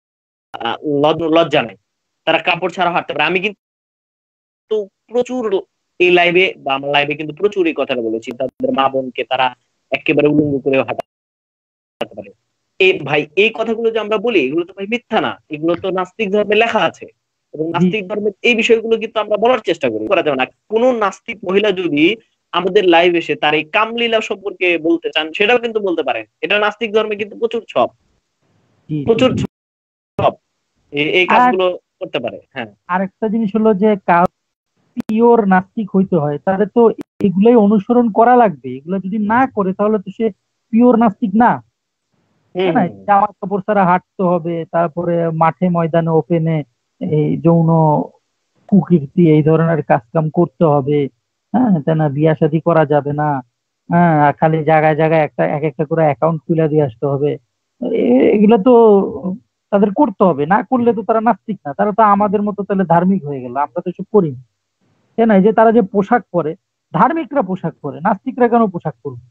লজ্জা নাই, তারা কাপড় ছাড়া হাঁটতে পারে। আমি কিন্তু প্রচুর এই লাইভে বা আমার লাইভে কিন্তু প্রচুর এই কথাটা বলেছি, তাদের মা বোনকে তারা একেবারে উলঙ্গ করে হাঁটাতে পারে। এই ভাই এই কথাগুলো যে আমরা বলি এগুলো তো ভাই মিথ্যা না, এগুলো তো নাস্তিক ধর্মে লেখা আছে এবং জি নাস্তিক ধর্মের এই বিষয়গুলো কিন্তু আমরা বলার চেষ্টা করি, করা যাবে না। কোন নাস্তিক মহিলা যদি আমাদের লাইভ এসে তার এই কামলীলা সম্পর্কে বলতে চান সেটাও কিন্তু বলতে পারেন। এটা নাস্তিক ধর্মে কিন্তু প্রচুর ছক, জি জি। প্রচুর ছক এই আর কাজগুলো করতে পারে। হ্যাঁ আরেকটা জিনিস হলো যে পিওর নাস্তিক হইতে হয় তাহলে তো এগুলাই অনুসরণ করা লাগবে। এগুলো যদি না করে তাহলে তো সে পিওর নাস্তিক না, হম তাই না? হম জামা কাপড় ছাড়া হাঁটতে হবে, তারপরে মাঠে ময়দানে ওপেনে এই যৌন কুকীর্তি এই ধরনের কাজ কাম করতে হবে। হ্যাঁ, তাই না? বিয়া শাদী করা যাবে না। হ্যাঁ, আর খালি জায়গায় জায়গায় একটা এক একটা করে অ্যাকাউন্ট খুলে দিয়ে আসতে হবে। এগুলো তো তাদের করতে হবে, না করলে তো তারা নাস্তিক না, তারা তো আমাদের মতো তাহলে ধার্মিক হয়ে গেল। আমরা তো এসব করি না, তাই না? এই যে তারা যে পোশাক পরে, ধার্মিকরা পোশাক পরে, নাস্তিকরা কেন পোশাক পরবে?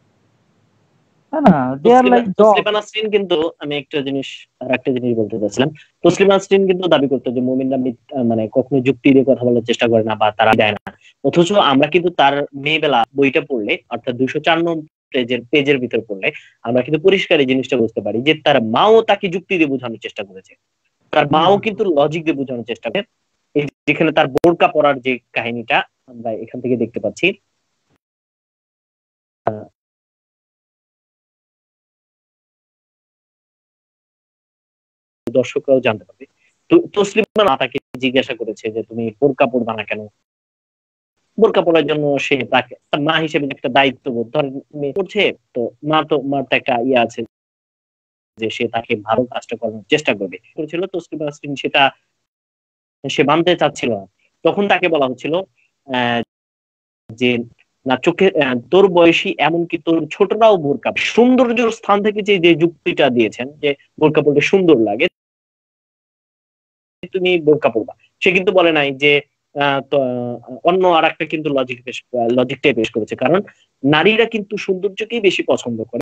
তাই না? They are like dog. Taslima Nasrin কিন্তু আমি একটা জিনিস আর একটা জিনিস বলতে চাচ্ছিলাম। তসলিমা নাসরিন কিন্তু দাবি করতো যে মুমিনরা মানে কখনো যুক্তি দিয়ে কথা বলার চেষ্টা করে না বা তারা দেয় না, অথচ আমরা কিন্তু তার মেয়েবেলা বইটা পড়লে অর্থাৎ 254 পেজের ভিতর পড়লে আমরা কিন্তু পরিষ্কার এই জিনিসটা বুঝতে পারি যে তার মাও তাকে যুক্তি দিয়ে বোঝানোর চেষ্টা করেছে, তার মাও কিন্তু লজিক দিয়ে বোঝানোর চেষ্টা করে। এই যেখানে তার বোরকা পরার যে কাহিনীটা আমরা এখান থেকে দেখতে পাচ্ছি, দর্শকরাও জানতে পারবে। তো তসলিমা না তাকে জিজ্ঞাসা করেছে যে তুমি বোরকা পরবা না কেন, বোরকা পরার জন্য সে তাকে তার মা হিসেবে একটা দায়িত্ববোধ ধরেন মেয়ে করছে, তো মার তো একটা ইয়ে আছে যে সে তাকে ভালো কাজটা করার চেষ্টা করবে করেছিল। তসলিমা নাসরিন সেটা সে মানতে চাচ্ছিল না। তখন তাকে বলা হচ্ছিল আহ, যে না চোখে তোর বয়সী এমনকি তোর ছোটরাও বোরকা, সৌন্দর্যের স্থান থেকে যে যে যুক্তিটা দিয়েছেন যে বোরকা পরলে সুন্দর লাগে তুমি বোরকা পরবা, সে কিন্তু বলে নাই যে অন্য আর একটা কিন্তু লজিকটাই পেশ করেছে, কারণ নারীরা কিন্তু সৌন্দর্যকেই বেশি পছন্দ করে।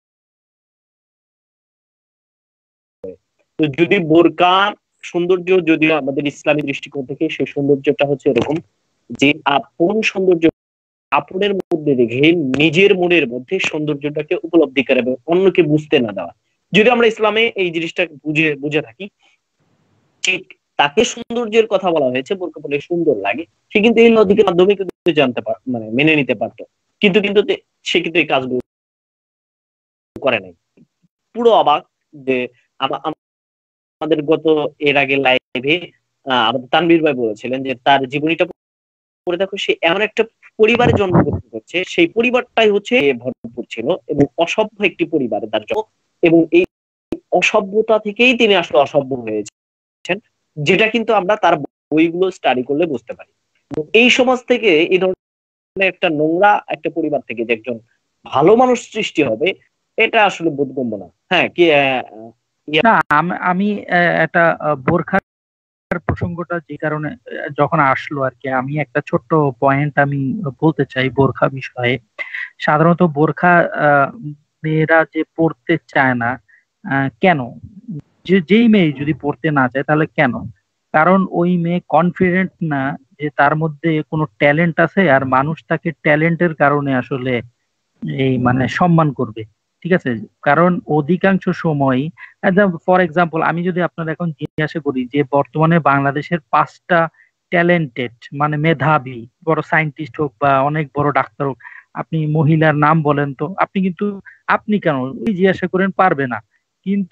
তো যদি বোরকা সৌন্দর্য যদিও আমাদের ইসলামী দৃষ্টিকোণ থেকে সেই সৌন্দর্যটা হচ্ছে এরকম যে আপন সৌন্দর্য আপনের মধ্যে রেখে নিজের মনের মধ্যে সৌন্দর্যটাকে উপলব্ধি করে এবং অন্যকে বুঝতে না দেওয়া। যদি আমরা ইসলামে এই জিনিসটা বুঝে বুঝে থাকি, ঠিক তাকে সৌন্দর্যের কথা বলা হয়েছে বোরকা পরলে সুন্দর লাগে, সে কিন্তু এই লজিকের মাধ্যমে কিন্তু জানতে পার মানে মেনে নিতে পারতো, কিন্তু কিন্তু সে কিন্তু এই কাজগুলো করে নাই। পুরো অবাক যে আমাদের এর আগে লাইভে আমাদের তানভীর ভাই বলেছিলেন যে তার জীবনীটা পড়ে দেখো, সে এমন একটা পরিবারে জন্মগ্রহণ করছে, সেই পরিবারটাই হচ্ছে ভরপুর ছিল এবং অসভ্য একটি পরিবারে তার জন্ম, এবং এই অসভ্যতা থেকেই তিনি আসলে অসভ্য হয়েছেন, যেটা কিন্তু আমরা তার বইগুলো স্টাডি করলে বুঝতে পারি। এই সমাজ থেকে, এই ধরনের একটা নোংরা একটা পরিবার থেকে যে একজন ভালো মানুষ সৃষ্টি হবে, এটা আসলে বোধগম্য না। হ্যাঁ, কি না, আমি একটা বোরখার প্রসঙ্গটা যে কারণে যখন আসলো আর কি, আমি একটা ছোট্ট পয়েন্ট আমি বলতে চাই বোরখা বিষয়ে। সাধারণত বোরখা মেয়েরা যে পড়তে চায় না, কেন? যেই মেয়ে যদি পড়তে না চায় তাহলে কেন? কারণ ওই মেয়ে কনফিডেন্ট না যে তার মধ্যে কোনো ট্যালেন্ট আছে, আর মানুষ তাকে ট্যালেন্টের কারণে আসলে এই মানে সম্মান করবে। ঠিক আছে? কারণ অধিকাংশ সময়, ফর এক্সাম্পল, আমি যদি আপনার এখন জিজ্ঞাসা করি যে বর্তমানে বাংলাদেশের 5টা ট্যালেন্টেড মানে মেধাবী বড় সায়েন্টিস্ট হোক বা অনেক বড় ডাক্তার হোক, আপনি মহিলার নাম বলেন তো, আপনি কেন ওই জিজ্ঞাসা করেন, পারবে না। কিন্তু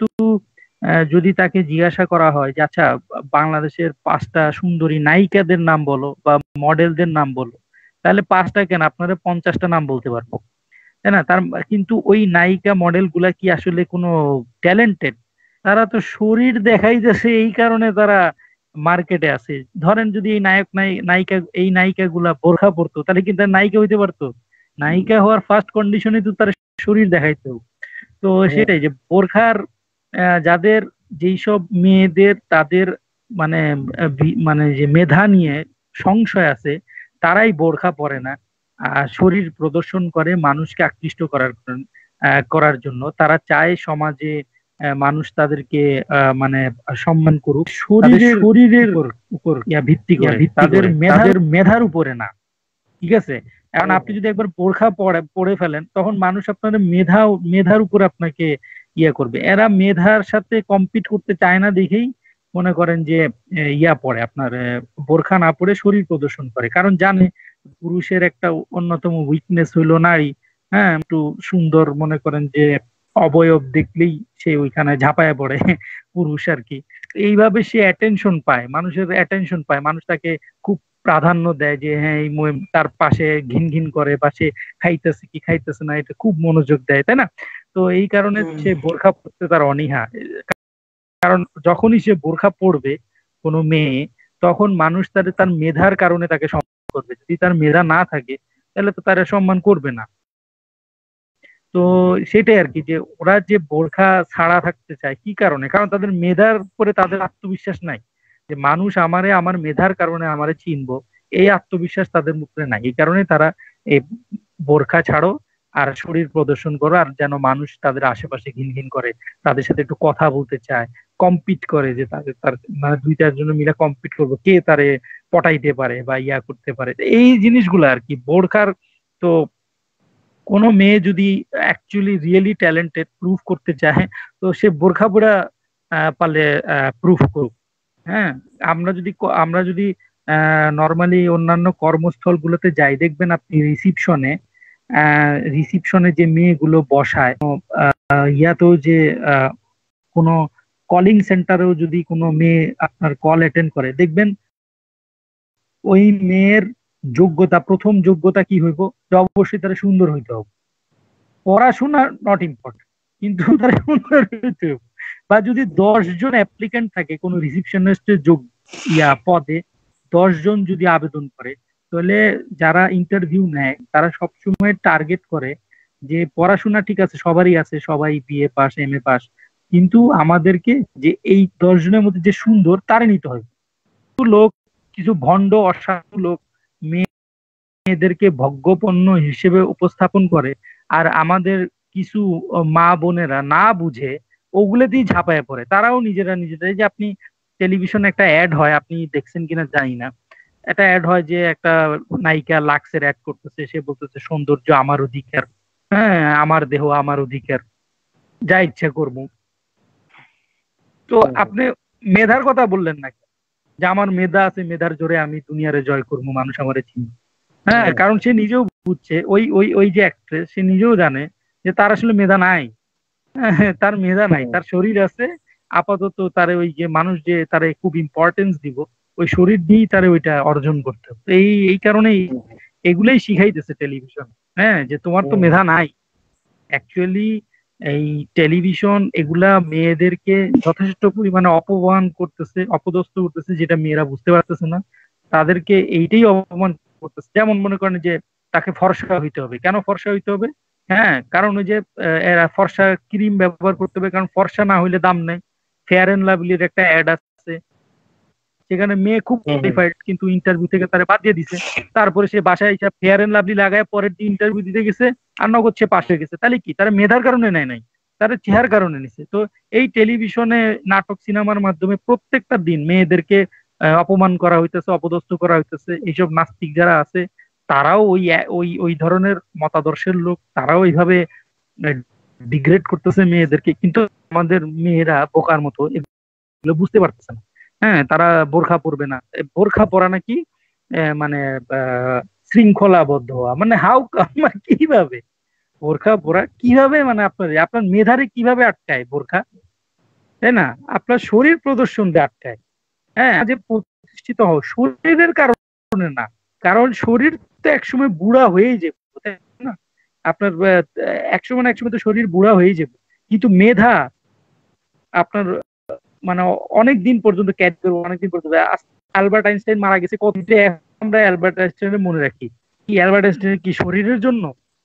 যদি তাকে জিজ্ঞাসা করা হয় যে আচ্ছা, বাংলাদেশের 5টা সুন্দরী নায়িকাদের নাম বলো বা মডেলদের নাম বলো, তাহলে 5টা কেন, আপনারা 50টা নাম বলতে পারবো, তাই না? কিন্তু ওই নায়িকা মডেল গুলা কি আসলে কোনো ট্যালেন্টেড? তারা তো শরীর দেখাইতেছে, এই কারণে তারা মার্কেটে আছে। ধরেন যদি এই নায়িকা গুলা বোরখা পরতো, তাহলে কিন্তু তারা নায়িকা হইতে পারতো? নায়িকা হওয়ার ফার্স্ট কন্ডিশনে তো তার শরীর দেখাইতো। তো সেটাই যে বোরখার যাদের, যেই সব মেয়েদের তাদের মানে মানে যে মেধা নিয়ে সংশয় আছে, তারাই বোরখা পরে না, শরীর প্রদর্শন করে মানুষকে আকৃষ্ট করার জন্য। তারা চায় সমাজে মানুষ তাদেরকে মানে সম্মান করুক শরীরের উপর ভিত্তি করে, তাদের মেধার উপরে না। ঠিক আছে? এখন আপনি যদি একবার বোরখা পড়ে ফেলেন, তখন মানুষ আপনার মেধার উপর আপনাকে করবে। এরা মেধার সাথে কম্পিট করতে চায় না দেখেই মনে করেন যে পড়ে আপনার বোরখা না পড়ে শরীর প্রদর্শন করে, কারণ জানে পুরুষের একটা অন্যতম উইকনেস হইলো নারী। হ্যাঁ, একটু সুন্দর মনে করেন যে অবয়ব দেখলেই সে ওইখানে ঝাঁপায় পড়ে পুরুষ আর কি। এইভাবে সে অ্যাটেনশন পায়, মানুষের অ্যাটেনশন পায়, মানুষ তাকে খুব প্রাধান্য দেয় যে হ্যাঁ, এই তার পাশে ঘিন ঘিন করে, পাশে খাইতেছে কি খাইতেছে না এটা খুব মনোযোগ দেয়, তাই না? তো এই কারণে সে বোরখা পড়তে তার অনীহা। কারণ যখনই সে বোরখা পড়বে কোনো মেয়ে, তখন মানুষ তার মেধার কারণে তাকে সম্মান করবে। যদি তার মেধা না থাকে তাহলে তো তারা সম্মান করবে না। তো সেটাই আর কি, যে ওরা যে বোরখা ছাড়া থাকতে চায় কি কারণে? কারণ তাদের মেধার উপরে তাদের আত্মবিশ্বাস নাই, যে মানুষ আমার মেধার কারণে আমারে চিনবো, এই আত্মবিশ্বাস তাদের মুখে নাই। এই কারণে তারা এই বোরখা ছাড়ো আর শরীর প্রদর্শন করো, আর যেন মানুষ তাদের আশেপাশে ঘিন ঘিন করে, তাদের সাথে একটু কথা বলতে চায়, কম্পিট করে, যে তার মানে 2-4 জন মিলে কম্পিট করবো কে তারে পটাইতে পারে বা করতে পারে। এই জিনিসগুলো আর কি বোরখার। তো কোনো মেয়ে যদি অ্যাকচুয়ালি রিয়েলি ট্যালেন্টেড প্রুফ করতে চায়, তো সে বোরখা পরা পারলে প্রুফ করুক। হ্যাঁ, আমরা যদি নর্মালি অন্যান্য কর্মস্থল গুলোতে যাই, দেখবেন আপনি রিসিপশনে যে মেয়েগুলো বসায়, ইয়াতেও যে কোনো কলিং সেন্টারেও যদি কোনো মেয়ে আপনার কল অ্যাটেন্ড করে, দেখবেন ওই মেয়ের প্রথম যোগ্যতা কি হইব, যে অবশ্যই তারা সুন্দর হইতে হবে। পড়াশোনা নট ইম্পর্টেন্ট, কিন্তু তারা সুন্দর হইতে হবে। বা যদি 10 জন অ্যাপ্লিকেন্ট থাকে কোনো রিসিপশনিস্টের পদে, 10 জন যদি আবেদন করে, তাহলে যারা ইন্টারভিউ নেয় তারা সবসময় টার্গেট করে যে পড়াশোনা ঠিক আছে, সবারই আছে, সবাই বিএ পাস, এমএ পাস, কিন্তু আমাদেরকে যে এই 10 জনের মধ্যে যে সুন্দর তারে নিতে হবে। কিছু ভণ্ড অসাধু লোক মেয়েদেরকে ভোগ্যপণ্য হিসেবে উপস্থাপন করে, আর আমাদের কিছু মা বোনেরা না বুঝে ওগুলোতেই ঝাঁপায় পড়ে। তারাও নিজেরাই, যে আপনি টেলিভিশনে একটা অ্যাড হয়, আপনি দেখছেন কিনা জানি না, একটা অ্যাড হয় যে একটা নায়িকা লাক্সের অ্যাড করতেছে, সে বলতেছে সৌন্দর্য আমার অধিকার, হ্যাঁ, আমার দেহ আমার অধিকার, যা ইচ্ছা করবো। তো আপনি মেধার কথা বললেন না, যে আমার মেধা আছে, মেধার জোরে আমি দুনিয়ারে জয় করবো, মানুষ আমারে চিনবে। হ্যাঁ, কারণ সে নিজেও বুঝছে, ওই যে অ্যাক্ট্রেস, সে নিজেও জানে যে তার আসলে মেধা নাই। তার মেধা নাই, তার শরীর আছে, আপাতত তারে ওই যে মানুষ যে তারে খুব ইম্পর্টেন্স দিব, ওই শরীর দিয়েই তারে ওইটা অর্জন করতে হবে। তো এই কারণেই এগুলাই শিখাইতেছে টেলিভিশন। হ্যাঁ, যে তোমার তো মেধা নাই। অ্যাকচুয়ালি এই টেলিভিশন এগুলা মেয়েদেরকে যথেষ্ট পরিমাণে অপমান করতেছে, অপদস্থ করতেছে, যেটা মেয়েরা বুঝতে পারতেছে না। তাদেরকে এইটাই অপমান করতেছে। যেমন মনে করেন যে তাকে ফর্সা হইতে হবে। কেন ফর্সা হইতে হবে? হ্যাঁ, কারণ ওই যে এরা ফর্সা ক্রিম ব্যবহার করতে হবে, কারণ ফর্সা না হইলে দাম নেই। ফেয়ার এন্ড লাভলির একটা অ্যাড আছে, সেখানে মেয়ে খুব কোয়ালিফাইড কিন্তু ইন্টারভিউ থেকে তারা বাদ দিয়ে দিছে। তারপরে সে বাসায় এসে ফেয়ার এন্ড লাভলি লাগায় পরের দিন ইন্টারভিউ দিতে গেছে, আর নগদ সে পাশ হয়ে গেছে। তাহলে কি তারা মেধার কারণে নেয় নাই, তারা চেহার কারণে নিছে। তো এই টেলিভিশনে নাটক সিনেমার মাধ্যমে প্রত্যেকটা দিন মেয়েদেরকে অপমান করা হইতেছে, অপদস্থ করা হইতেছে। এইসব নাস্তিক যারা আছে তারাও ওই ওই ওই ধরনের মতাদর্শের লোক, তারাও এইভাবে ডিগ্রেড করতেছে মেয়েদেরকে। কিন্তু আমাদের মেয়েরা বোকার মতো এগুলো বুঝতে পারতেছে না। হ্যাঁ, তারা বোরখা পরবে না। বোরখা পরা নাকি মানে শৃঙ্খলাবদ্ধ হওয়া, মানে হাউ, মানে কিভাবে বোরখা পরা কিভাবে, মানে আপনার আপনার মেধারে কিভাবে আটকায় বোরখা, তাই না? আপনার শরীর প্রদর্শন দিয়ে আটকায়। হ্যাঁ, যে প্রতিষ্ঠিত হও শরীরের কারণে না, কারণ শরীর তো একসময় বুড়া হয়েই যাবে, তাই না? আপনার একসময় না একসময় তো শরীর বুড়া হয়েই যাবে, কিন্তু মেধা আপনার মানে অনেক দিন পর্যন্ত ক্যারি করবো, অনেকদিন পর্যন্ত। অ্যালবার্ট আইনস্টাইন মারা গেছে কত, আমরা অ্যালবার্ট আইনস্টাইনের মনে রাখি কি? অ্যালবার্ট আইনস্টাইনের কি শরীরের জন্য?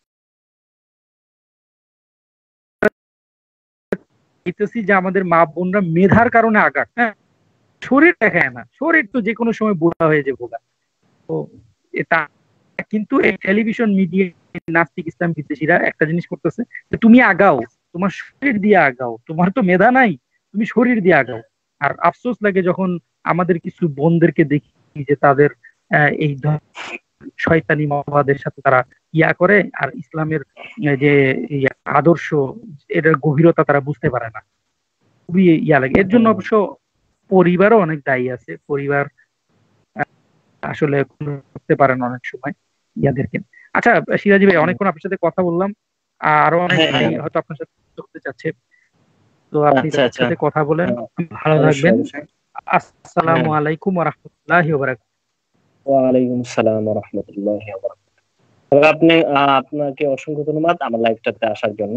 দেখতেছি যে আমাদের মা বোনরা মেধার কারণে আগাক, হ্যাঁ, শরীর দেখায় না। শরীর তো যে কোনো সময় বুড়া হয়ে যাবো। তো এটা কিন্তু এই টেলিভিশন মিডিয়া নাস্তিক ইসলাম বিদ্বেষীরা একটা জিনিস করতেছে, যে তুমি আগাও, তোমার শরীর দিয়ে আগাও, তোমার তো মেধা নাই, তুমি শরীর দিয়ে আগাও। আর আফসোস লাগে যখন আমাদের কিছু বোনদেরকে দেখি যে তাদের এই শয়তানি মতবাদের সাথে তারা ইয়া করে, আর ইসলামের যে আদর্শ এটার গভীরতা তারা বুঝতে পারে না। খুবই ইয়া লাগে। এর জন্য অবশ্য পরিবারও অনেক দায়ী আছে। পরিবার আসলে করতে পারেন অনেক সময় ইয়াদেরকে। আচ্ছা সিরাজি ভাই, অনেকক্ষণ আপনার সাথে কথা বললাম, আরো অনেক ভাই হয়তো আপনার সাথে করতে চাচ্ছে, তো আপনি তাদের সাথে কথা বলেন। ভালো থাকবেন। আসসালামু আলাইকুম ওয়া রাহমাতুল্লাহি ওয়া বারাকাতুহু। ওয়া আলাইকুম আসসালাম ওয়া রাহমাতুল্লাহি ওয়া বারাকাতুহু। আপনি আপনাকে অসংখ্য ধন্যবাদ আমার লাইভটাতে আসার জন্য,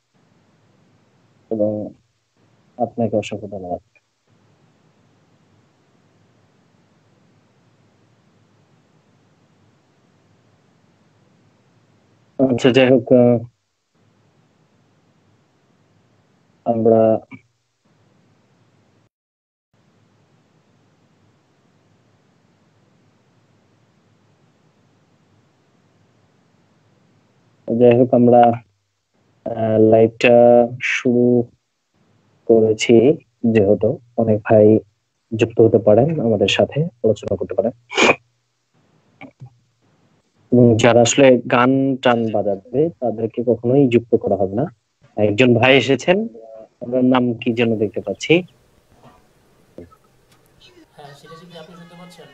এবং আপনাকে অসংখ্য ধন্যবাদ। আচ্ছা, যাই হোক, আমরা লাইভটা শুরু করেছি, যেহেতু অনেক ভাই যুক্ত হতে পারেন, আমাদের সাথে আলোচনা করতে পারেন। যারা আসলে গান টান বাজাবে তাদেরকে কখনোই যুক্ত করা হবে না। একজন ভাই এসেছেন, ওনার নাম কি যেন দেখতে পাচ্ছি। হ্যাঁ, সেটা কি আপনি শুনতে পাচ্ছেন?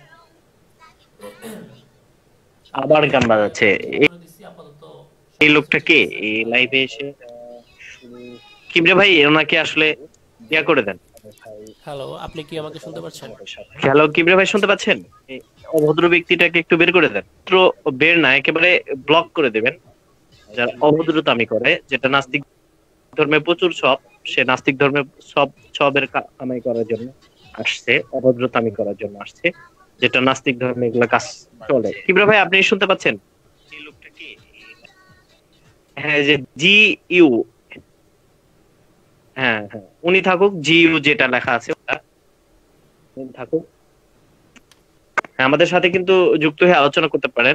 আবার গান বাজাচ্ছে। আপাতত এই লোকটা কে এই লাইভে এসে? কিমরে ভাই, ওনাকে আসলে ইয়া করে দেন। হ্যালো, আপনি কি আমাকে শুনতে পাচ্ছেন? হ্যালো কিমরে ভাই, শুনতে পাচ্ছেন? এই অভদ্র ব্যক্তিটাকে একটু বের করে দেন। তো বের না, একেবারে ব্লক করে দেবেন। যারা অভদ্রতামি করে, যেটা নাস্তিক ধর্মে প্রচুর সব, সে নাস্তিক ধর্মে সব সবের কামাই করার জন্য আসছে, অভদ্রতামি করার জন্য আসছে, যেটা নাস্তিক ধর্মে এগুলো কাজ চলে। কিমরে ভাই, আপনি শুনতে পাচ্ছেন? এই লোকটা কি? হ্যাঁ, যে জি ইউ, হ্যাঁ হ্যাঁ, উনি থাকুক। জি ইউ যেটা লেখা আছে ওটা থাকুক। হ্যাঁ, আমাদের সাথে কিন্তু যুক্ত হয়ে আলোচনা করতে পারেন।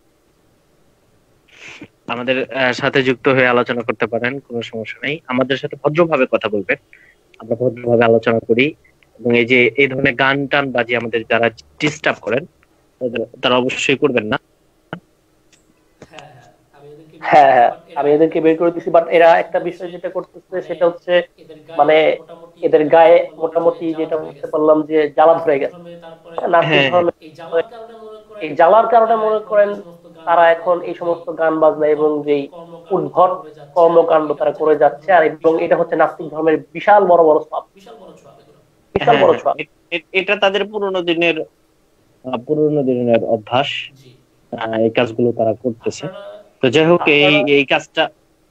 আমাদের সাথে যুক্ত হয়ে আলোচনা করতে পারেন, কোনো সমস্যা নেই। আমাদের সাথে ভদ্রভাবে কথা বলবেন, আমরা ভদ্রভাবে আলোচনা করি। এবং এই যে এই ধরনের গান টান বাজিয়ে আমাদের যারা ডিস্টার্ব করেন, তারা অবশ্যই করবেন না। হ্যাঁ, আমি এদেরকে বের করে দিচ্ছি, বাট এরা একটা বিষয় যেটা করতেছে সেটা হচ্ছে মানে এদের গায়ে মোটামুটি যেটা বুঝতে পারলাম যে জ্বালা ধরে গেছে। এই জ্বালার কারণে মনে করেন তারা এখন এই সমস্ত গান বাজনা এবং যেই উদ্ভট কর্মকাণ্ড তারা করে যাচ্ছে, আর এবং এটা হচ্ছে নাস্তিক ধর্মের বিশাল বড় বড় পাপ, বিশাল হ্যাঁ বড় হ্যাঁ পাপ। এটা তাদের পুরোনো দিনের অভ্যাস। এই কাজগুলো তারা করতেছে। তো যাই হোক, এই কাজটা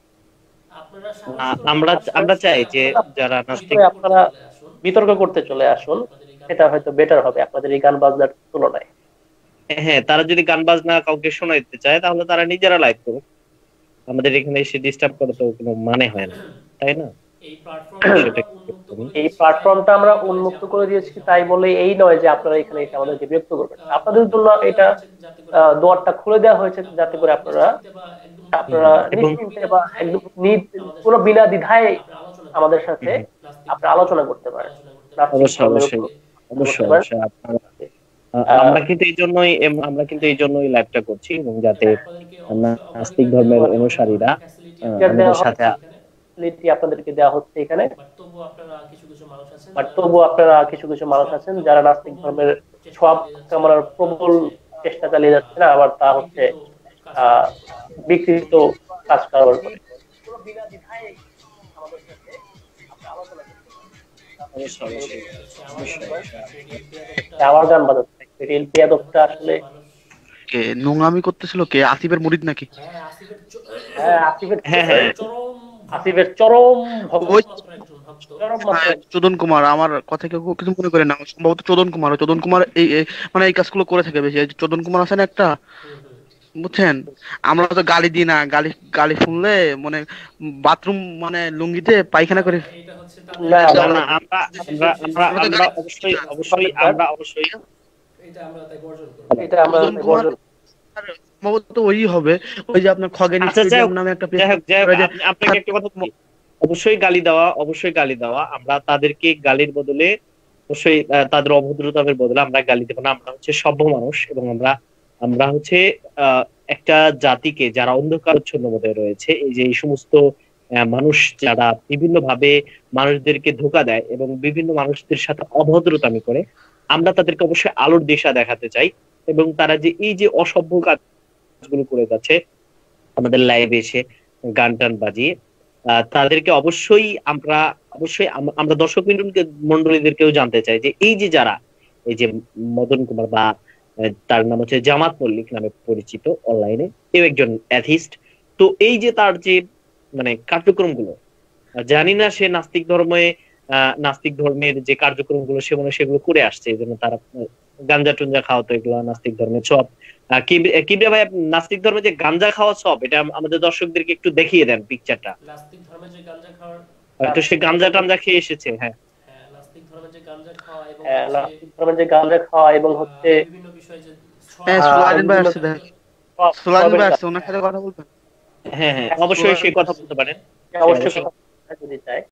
আমরা আমরা চাই যে যারা নাস্তিক, আপনারা বিতর্ক করতে চলে আসুন, সেটা হয়তো বেটার হবে আপনাদের এই গান বাজনার তুলনায়। হ্যাঁ, তারা যদি গান বাজনা কাউকে শোনাইতে চায় তাহলে তারা নিজেরা লাইভ করুক। আমাদের এখানে এসে ডিস্টার্ব করা তো কোনো মানে হয় না, তাই না? সেটা এই প্ল্যাটফর্মটা আমরা উন্মুক্ত করে দিয়েছি, তাই বলে এই নয় যে আপনারা এখানে এসে আমাদেরকে বিরক্ত করবেন। আপনাদের জন্য এটা দুয়ারটা খুলে দেওয়া হয়েছে, যাতে করে আপনারা আপনারা নিশ্চিন্তে বা একদম কোনো বিনা দ্বিধায় আমাদের সাথে আপনারা আলোচনা করতে পারেন। অবশ্যই অবশ্যই অবশ্যই অবশ্যই আমরা কিন্তু এই জন্যই লাইভটা করছি, এবং যাতে নাস্তিক ধর্মের অনুসারীরা আমাদের সাথে আপনাদেরকে দেওয়া হচ্ছে এখানে। বাট তবুও আপনারা কিছু কিছু মানুষ আছেন যারা নাস্তিক ধর্মের সব কামনার প্রবল চেষ্টা চালিয়ে যাচ্ছেন, আবার তা হচ্ছে বিকৃত কাজ কারবার করে। আবার গান বাজাচ্ছে, রিল বেয়াদবটা আসলে কে নোংরামি করতেছিল, কে আসিফের মুরিদ নাকি? আসিফের চরম ভক্ত। চোদন কুমার, আমার কথা কেউ কিছু মনে করে না, সম্ভবত চোদন কুমার মানে এই কাজগুলো করে থাকে বেশি। চোদন কুমার আছে না একটা, বুঝছেন? আমরা তো গালি দিই না, গালি শুনলে মানে বাথরুম মানে লুঙ্গিতে পায়খানা করে। সম্ভবত ওই হবে, ওই যে আপনার খগেন নামে একটা আপনাকে একটা কথা বলি, অবশ্যই গালি দেওয়া। আমরা তাদেরকে গালির বদলে অবশ্যই তাদের অভদ্রতার বদলে আমরা গালি দেবো না। আমরা হচ্ছে সভ্য মানুষ, এবং আমরা হচ্ছে একটা জাতিকে যারা অন্ধকারচ্ছন্ন মধ্যে রয়েছে, এই যে এই সমস্ত মানুষ যারা বিভিন্ন ভাবে মানুষদেরকে ধোঁকা দেয় এবং বিভিন্ন মানুষদের সাথে অভদ্রতামি করে, আমরা তাদেরকে অবশ্যই আলোর দিশা দেখাতে চাই। এবং তারা যে এই যে অসভ্য কাজগুলো করে যাচ্ছে আমাদের লাইভে এসে গান টান বাজিয়ে, তাদেরকে অবশ্যই আমরা দর্শক মন্ডলীদেরকেও জানতে চাই যে এই যে যারা, এই যে মদন কুমার বা তার নাম হচ্ছে জামাত মল্লিক নামে পরিচিত অনলাইনে, কেউ একজন অ্যাথিস্ট। তো এই যে তার যে মানে কার্যক্রমগুলো, জানি না সে নাস্তিক ধর্মের যে কার্যক্রমগুলো সেগুলো করে আসছে, এই জন্য তারা গাঞ্জা টুঞ্জা খাওয়া, তো এগুলো নাস্তিক ধর্মের সব। কিবরিয়া ভাই, নাস্তিক ধর্মে যে গাঞ্জা খাওয়া সব, এটা আমাদের দর্শকদেরকে একটু দেখিয়ে দেন পিকচারটা। নাস্তিক ধর্মে যে গাঁজা খাওয়ার, হয়তো সে গাঞ্জা টাঞ্জা খেয়ে এসেছে। হ্যাঁ, নাস্তিক ধর্মে যে গাঁজা খাওয়া এবং নাস্তিক ধর্মের যে গাঁজা খাওয়া এবং হচ্ছে বিভিন্ন বিষয়ে যে ওনার সাথে কথা বলবেন। হ্যাঁ হ্যাঁ, অবশ্যই সে কথা বলতে পারেন। অবশ্যই যদি চায়